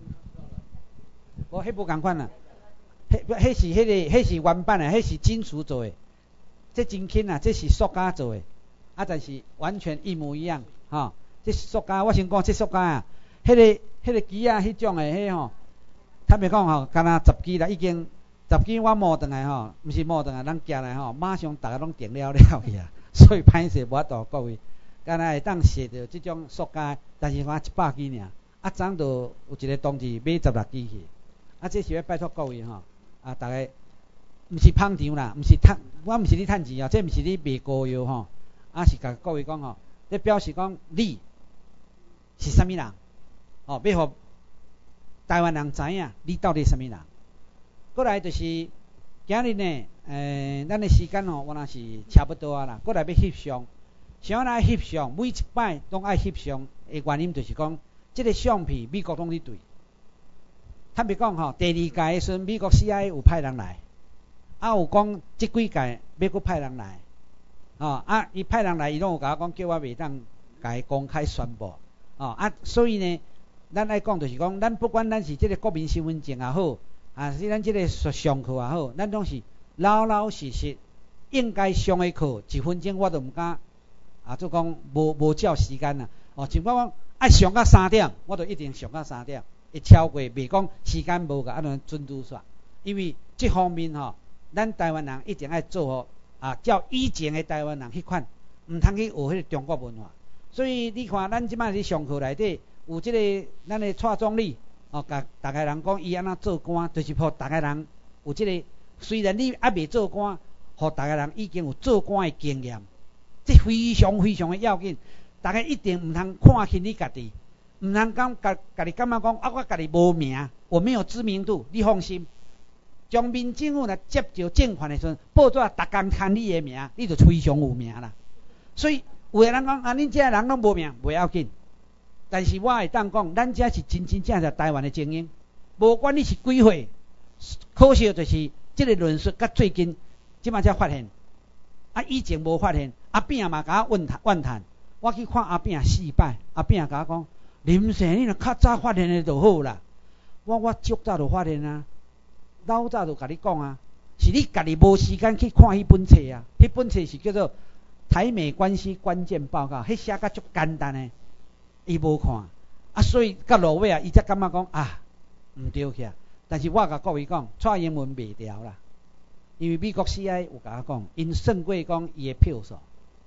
B: 无，迄无共款啦，迄迄是迄个，迄是原版诶，迄是金属做诶。这真轻啊，这是塑胶做的，啊，但是完全一模一样，吼、哦。这塑胶，我先讲这塑胶啊，迄、那个、迄个机啊，迄种的，迄吼，坦白讲吼，敢若十支啦，已经十支我摸转来吼，毋是摸转来，咱寄来吼，马上大家拢订了了去啊，所以歹势无法度各位，敢若会当摕到这种塑胶，但是看一百支尔，啊，昨就有一个同志买十六支去，啊，这是要拜托各位吼，啊，大家。毋是捧场啦，毋是趁，我毋是咧趁钱啊，这毋是咧卖膏药吼，啊是甲各位讲吼，咧表示讲你是啥物人，哦，要互台湾人知影你到底是啥物人。过来就是今日呢，诶、呃，咱的时间吼，我若是差不多啊啦，过来要翕相，想要来翕相，每一摆拢爱翕相的原因就是讲，即、这个相片美国拢咧对。坦白讲吼，第二届的时阵，美国 C I A 有派人来。啊，有讲即几届要搁派人来，哦，啊，伊派人来，伊拢有甲我讲，叫我袂当甲伊公开宣布，哦，啊，所以呢，咱爱讲就是讲，咱不管咱是即个国民身份证也好，啊，是咱即个上课也好，咱拢是老老实实应该上的课，一分钟我都毋敢，啊，就讲无无照时间啦，哦，像我讲爱上到三点，我就一定上到三点，会超过，袂讲时间无甲安尼准拄煞，因为即方面吼。咱台湾人一定爱做好啊，照以前的台湾人迄款，毋通去学迄个中国文化。所以你看，咱即摆伫上课内底有即、这个咱的蔡总理，哦，甲大家人讲伊安怎做官，就是互大家人有即、这个，虽然你还未做官，互大家人已经有做官的经验，这非常非常的要紧。大家一定毋通看轻你家己，毋通讲家家己感觉讲啊，我家己无名，我没有知名度，你放心。将民政府若接到政权的时阵，报纸逐工看你的名，你就非常有名啦。所以有的人讲啊，恁遮人拢无名，袂要紧。但是我会当讲，咱遮是真真正正台湾的精英，无管你是几岁，可惜就是这个论述，甲最近即摆才发现，啊以前无发现，阿炳嘛甲我怨叹怨叹，我去看阿炳四摆，阿炳甲我讲，林生你若较早发现的就好啦。我我足早就发现啊。老早就甲你讲啊，是你家己无时间去看迄本册啊。迄本册是叫做《台美关系关键报告》，迄写甲足简单诶，伊无看啊，所以到落尾啊，伊才感觉讲啊，毋对起啊。但是我甲各位讲，蔡英文袂调啦，因为美国 C I A 有甲我讲，因算过讲伊诶票数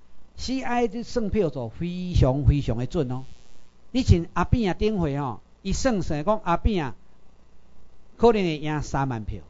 B: ，C I A 的算票数非常非常诶准哦。你像阿扁啊顶回吼，伊算算讲阿扁啊。可能会赢三万票，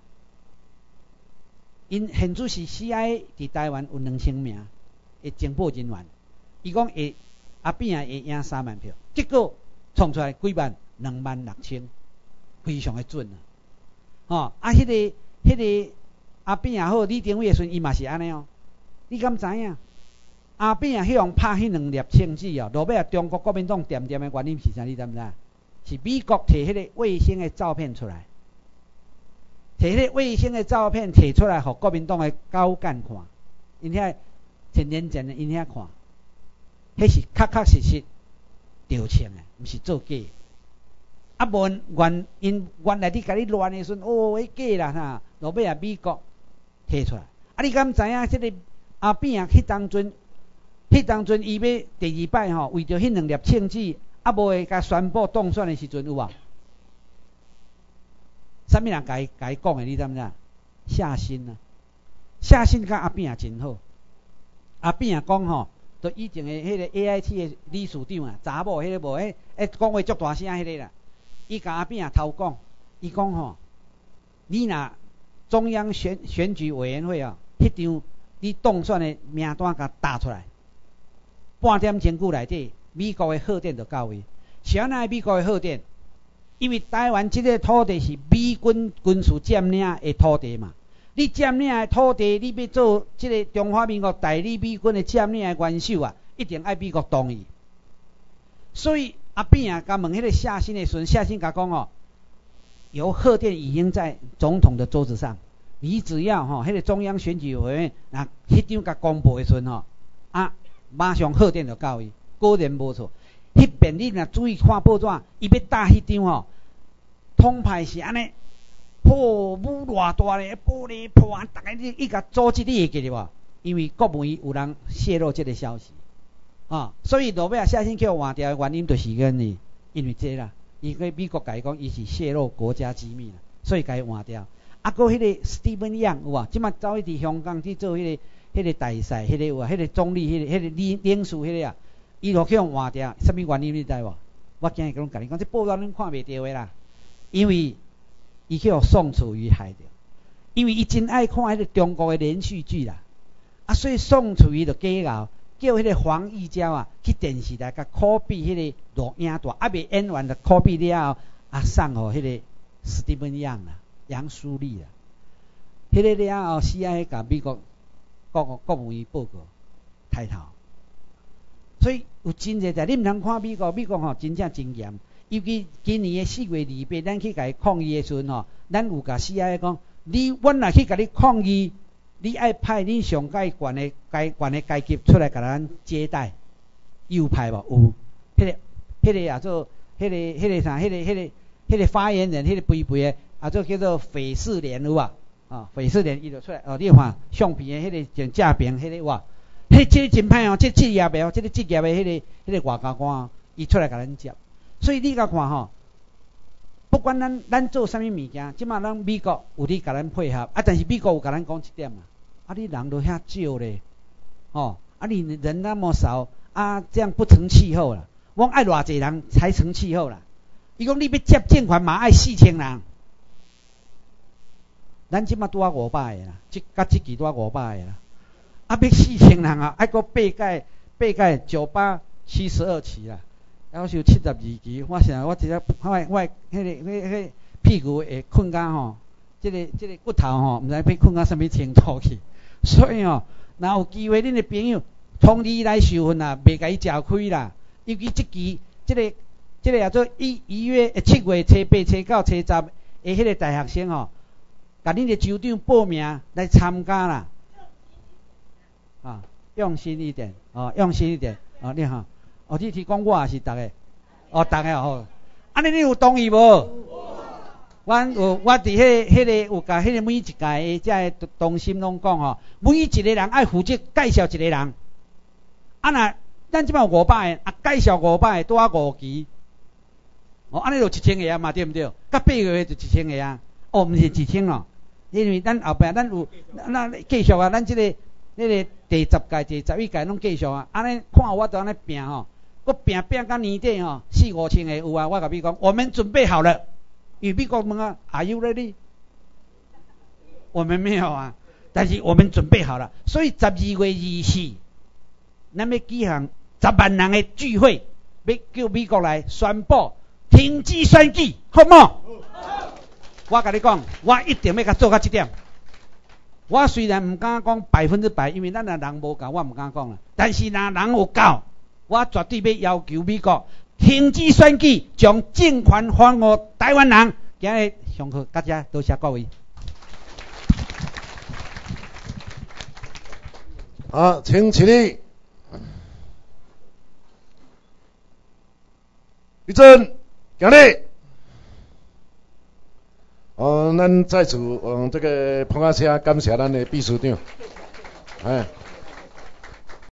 B: 因现主是 C I A 伫台湾有两千名的情报人员，伊讲会阿扁啊会赢三万票，结果创出来几万，两万六千，非常的准啊！哦，啊，迄、那个迄、那个阿扁也好，李登辉的时阵伊嘛是安尼哦，你敢知影？阿扁啊，希望拍迄两粒枪子哦，落尾啊，中国国民党点点的原因是啥？你知毋知？是美国摕迄个卫星的照片出来。摕迄个卫星的照片摕出来，互国民党的高干看，因遐天天前的因遐看，迄是确确实实调枪的，毋是做假的。啊，无原因原来你甲你乱的时阵，哦，迄假啦哈，落尾啊美国摕出来。啊，你敢知影即个阿扁啊？迄当阵迄当阵伊要第二摆吼，为着迄两粒枪子，啊无会甲宣布当选的时阵有无？啥物人甲伊甲伊讲的？你知毋知？夏新啊，夏新甲阿扁也真好。阿扁也讲吼，就以前的迄个 A I T 的理事长啊，查某迄个无，迄迄讲话足大声迄个啦。伊甲阿扁也偷讲，伊讲吼，你若中央选选举委员会啊，迄张你当选的名单甲打出来，半点钟久内底，美国的贺电就到位。是安那美国的贺电？因为台湾这个土地是美军军事占领的土地嘛。你占领的土地，你要做这个中华民国代理美军的占领的元首啊，一定爱美国同意。所以阿扁啊，甲问迄个夏新的时阵，夏新甲讲哦，由贺电已经在总统的桌子上，你只要吼，迄、那个中央选举委员那迄张甲公布的时阵吼，啊，马上贺电就到位，果然无错。迄边你若注意看报纸，伊要打迄张吼，通牌是安尼。破舞偌大咧，玻璃破啊！大家你伊甲阻止你会记得无？因为国务院有人泄露这个消息啊，所以落尾啊，夏新叫换掉的原因就是因为因为这啦，伊个美国甲伊讲伊是泄露国家机密啦，所以甲伊换掉。啊，个迄个 Stephen Yang 有无？即马走去伫香港去做迄、那个、迄、那个大赛，迄、那个有啊，迄、那个总理，迄、那个、迄、那个领领事，迄个啊，伊就去用换掉，什么原因你知无？我今日讲甲你讲，这报道恁看袂到的啦，因为。伊去互宋楚瑜害着，因为伊真爱看迄个中国的连续剧啦，啊，所以宋楚瑜就假搞，叫迄个黄义娇啊去电视台甲 copy 迄个录影带，啊未演完就 copy 了后，啊送互迄个史蒂芬杨啦、杨苏丽啦，迄个了后 C I A 甲美国国国务院报告抬头，所以有真侪在，你毋通看美国，美国吼真正真严。尤其今年的四月二八，咱去甲伊抗议的时阵吼，咱有甲 C I A 讲，你阮若去甲你抗议，你爱派恁上界悬的阶悬的阶级出来甲咱接待，有派无？有，迄、那个、迄、那个也做，迄、那个、迄、那个啥，迄、那个、迄、那个、迄个发言人，迄、那个肥肥的，啊做叫做匪事联有啊，啊匪事联伊就出来，哦，你看相片的迄个像正平迄、那个哇，迄、那个、这个真歹哦，这职业的哦，这个职业的迄、那个、迄、那个外交官哦，伊出来甲咱接。所以你甲看吼，不管咱咱做啥物物件，即马咱美国有伫甲咱配合，啊，但是美国有甲咱讲一点啊，啊，你人都遐少咧，哦，啊，你人那么少，啊，这样不成气候啦。我爱偌济人才成气候啦。伊讲你要接捐款嘛，爱四千人，咱即马拄啊五百个啦，即甲即期拄啊五百个啦，啊，要四千人啊，爱个八届八届九八七十二期啦。要求七十二期，我想我直接我我迄个迄个迄个屁股会困到吼，即、這个即、這个骨头吼，毋知被困到什么程度去。所以吼，若有机会，恁的朋友通知来受训啦，袂甲伊食亏啦。尤其即期即、這个即、這个叫做一一月七月初八、初九、初十的迄个大学生吼，甲恁的州长报名来参加啦。啊，用心一点，哦，用心一点，哦，你好。哦，你提讲我也是逐个，哦，逐个哦，安尼你有同意无？阮有，我伫迄迄个有甲迄个每一届的遮个同心拢讲吼，每一个人爱负责介绍一个人。啊若咱即摆五百个，啊介绍五百个拄啊五期，哦，安尼就一千个啊嘛，对毋对？甲八个月就一千个啊，哦，毋是一千咯，因为咱后壁咱有，咱继续啊，咱即、這个迄、那个第十届、第十一届拢继续啊，安尼看我都安尼拼吼。我拼拼到年底吼，四五千个有啊！我甲你讲，我们准备好了。因为美国问啊 ，Are you ready？ 我们没有啊，但是我们准备好了。所以十二月二四，咱要举行十万人的聚会，要叫美国来宣布停止选举，好冇？我甲你讲，我一定要甲做到这点。我虽然唔敢讲百分之百，因为咱的人无够，我唔敢讲啦。但是若人有够。我绝对要要求美国停止选举，将政权还给台湾人。今日上课，大家多谢各位。
A: 好，请起立。立正，敬礼。哦，咱在此，嗯，这个捧下车，感谢咱的秘书长。哎。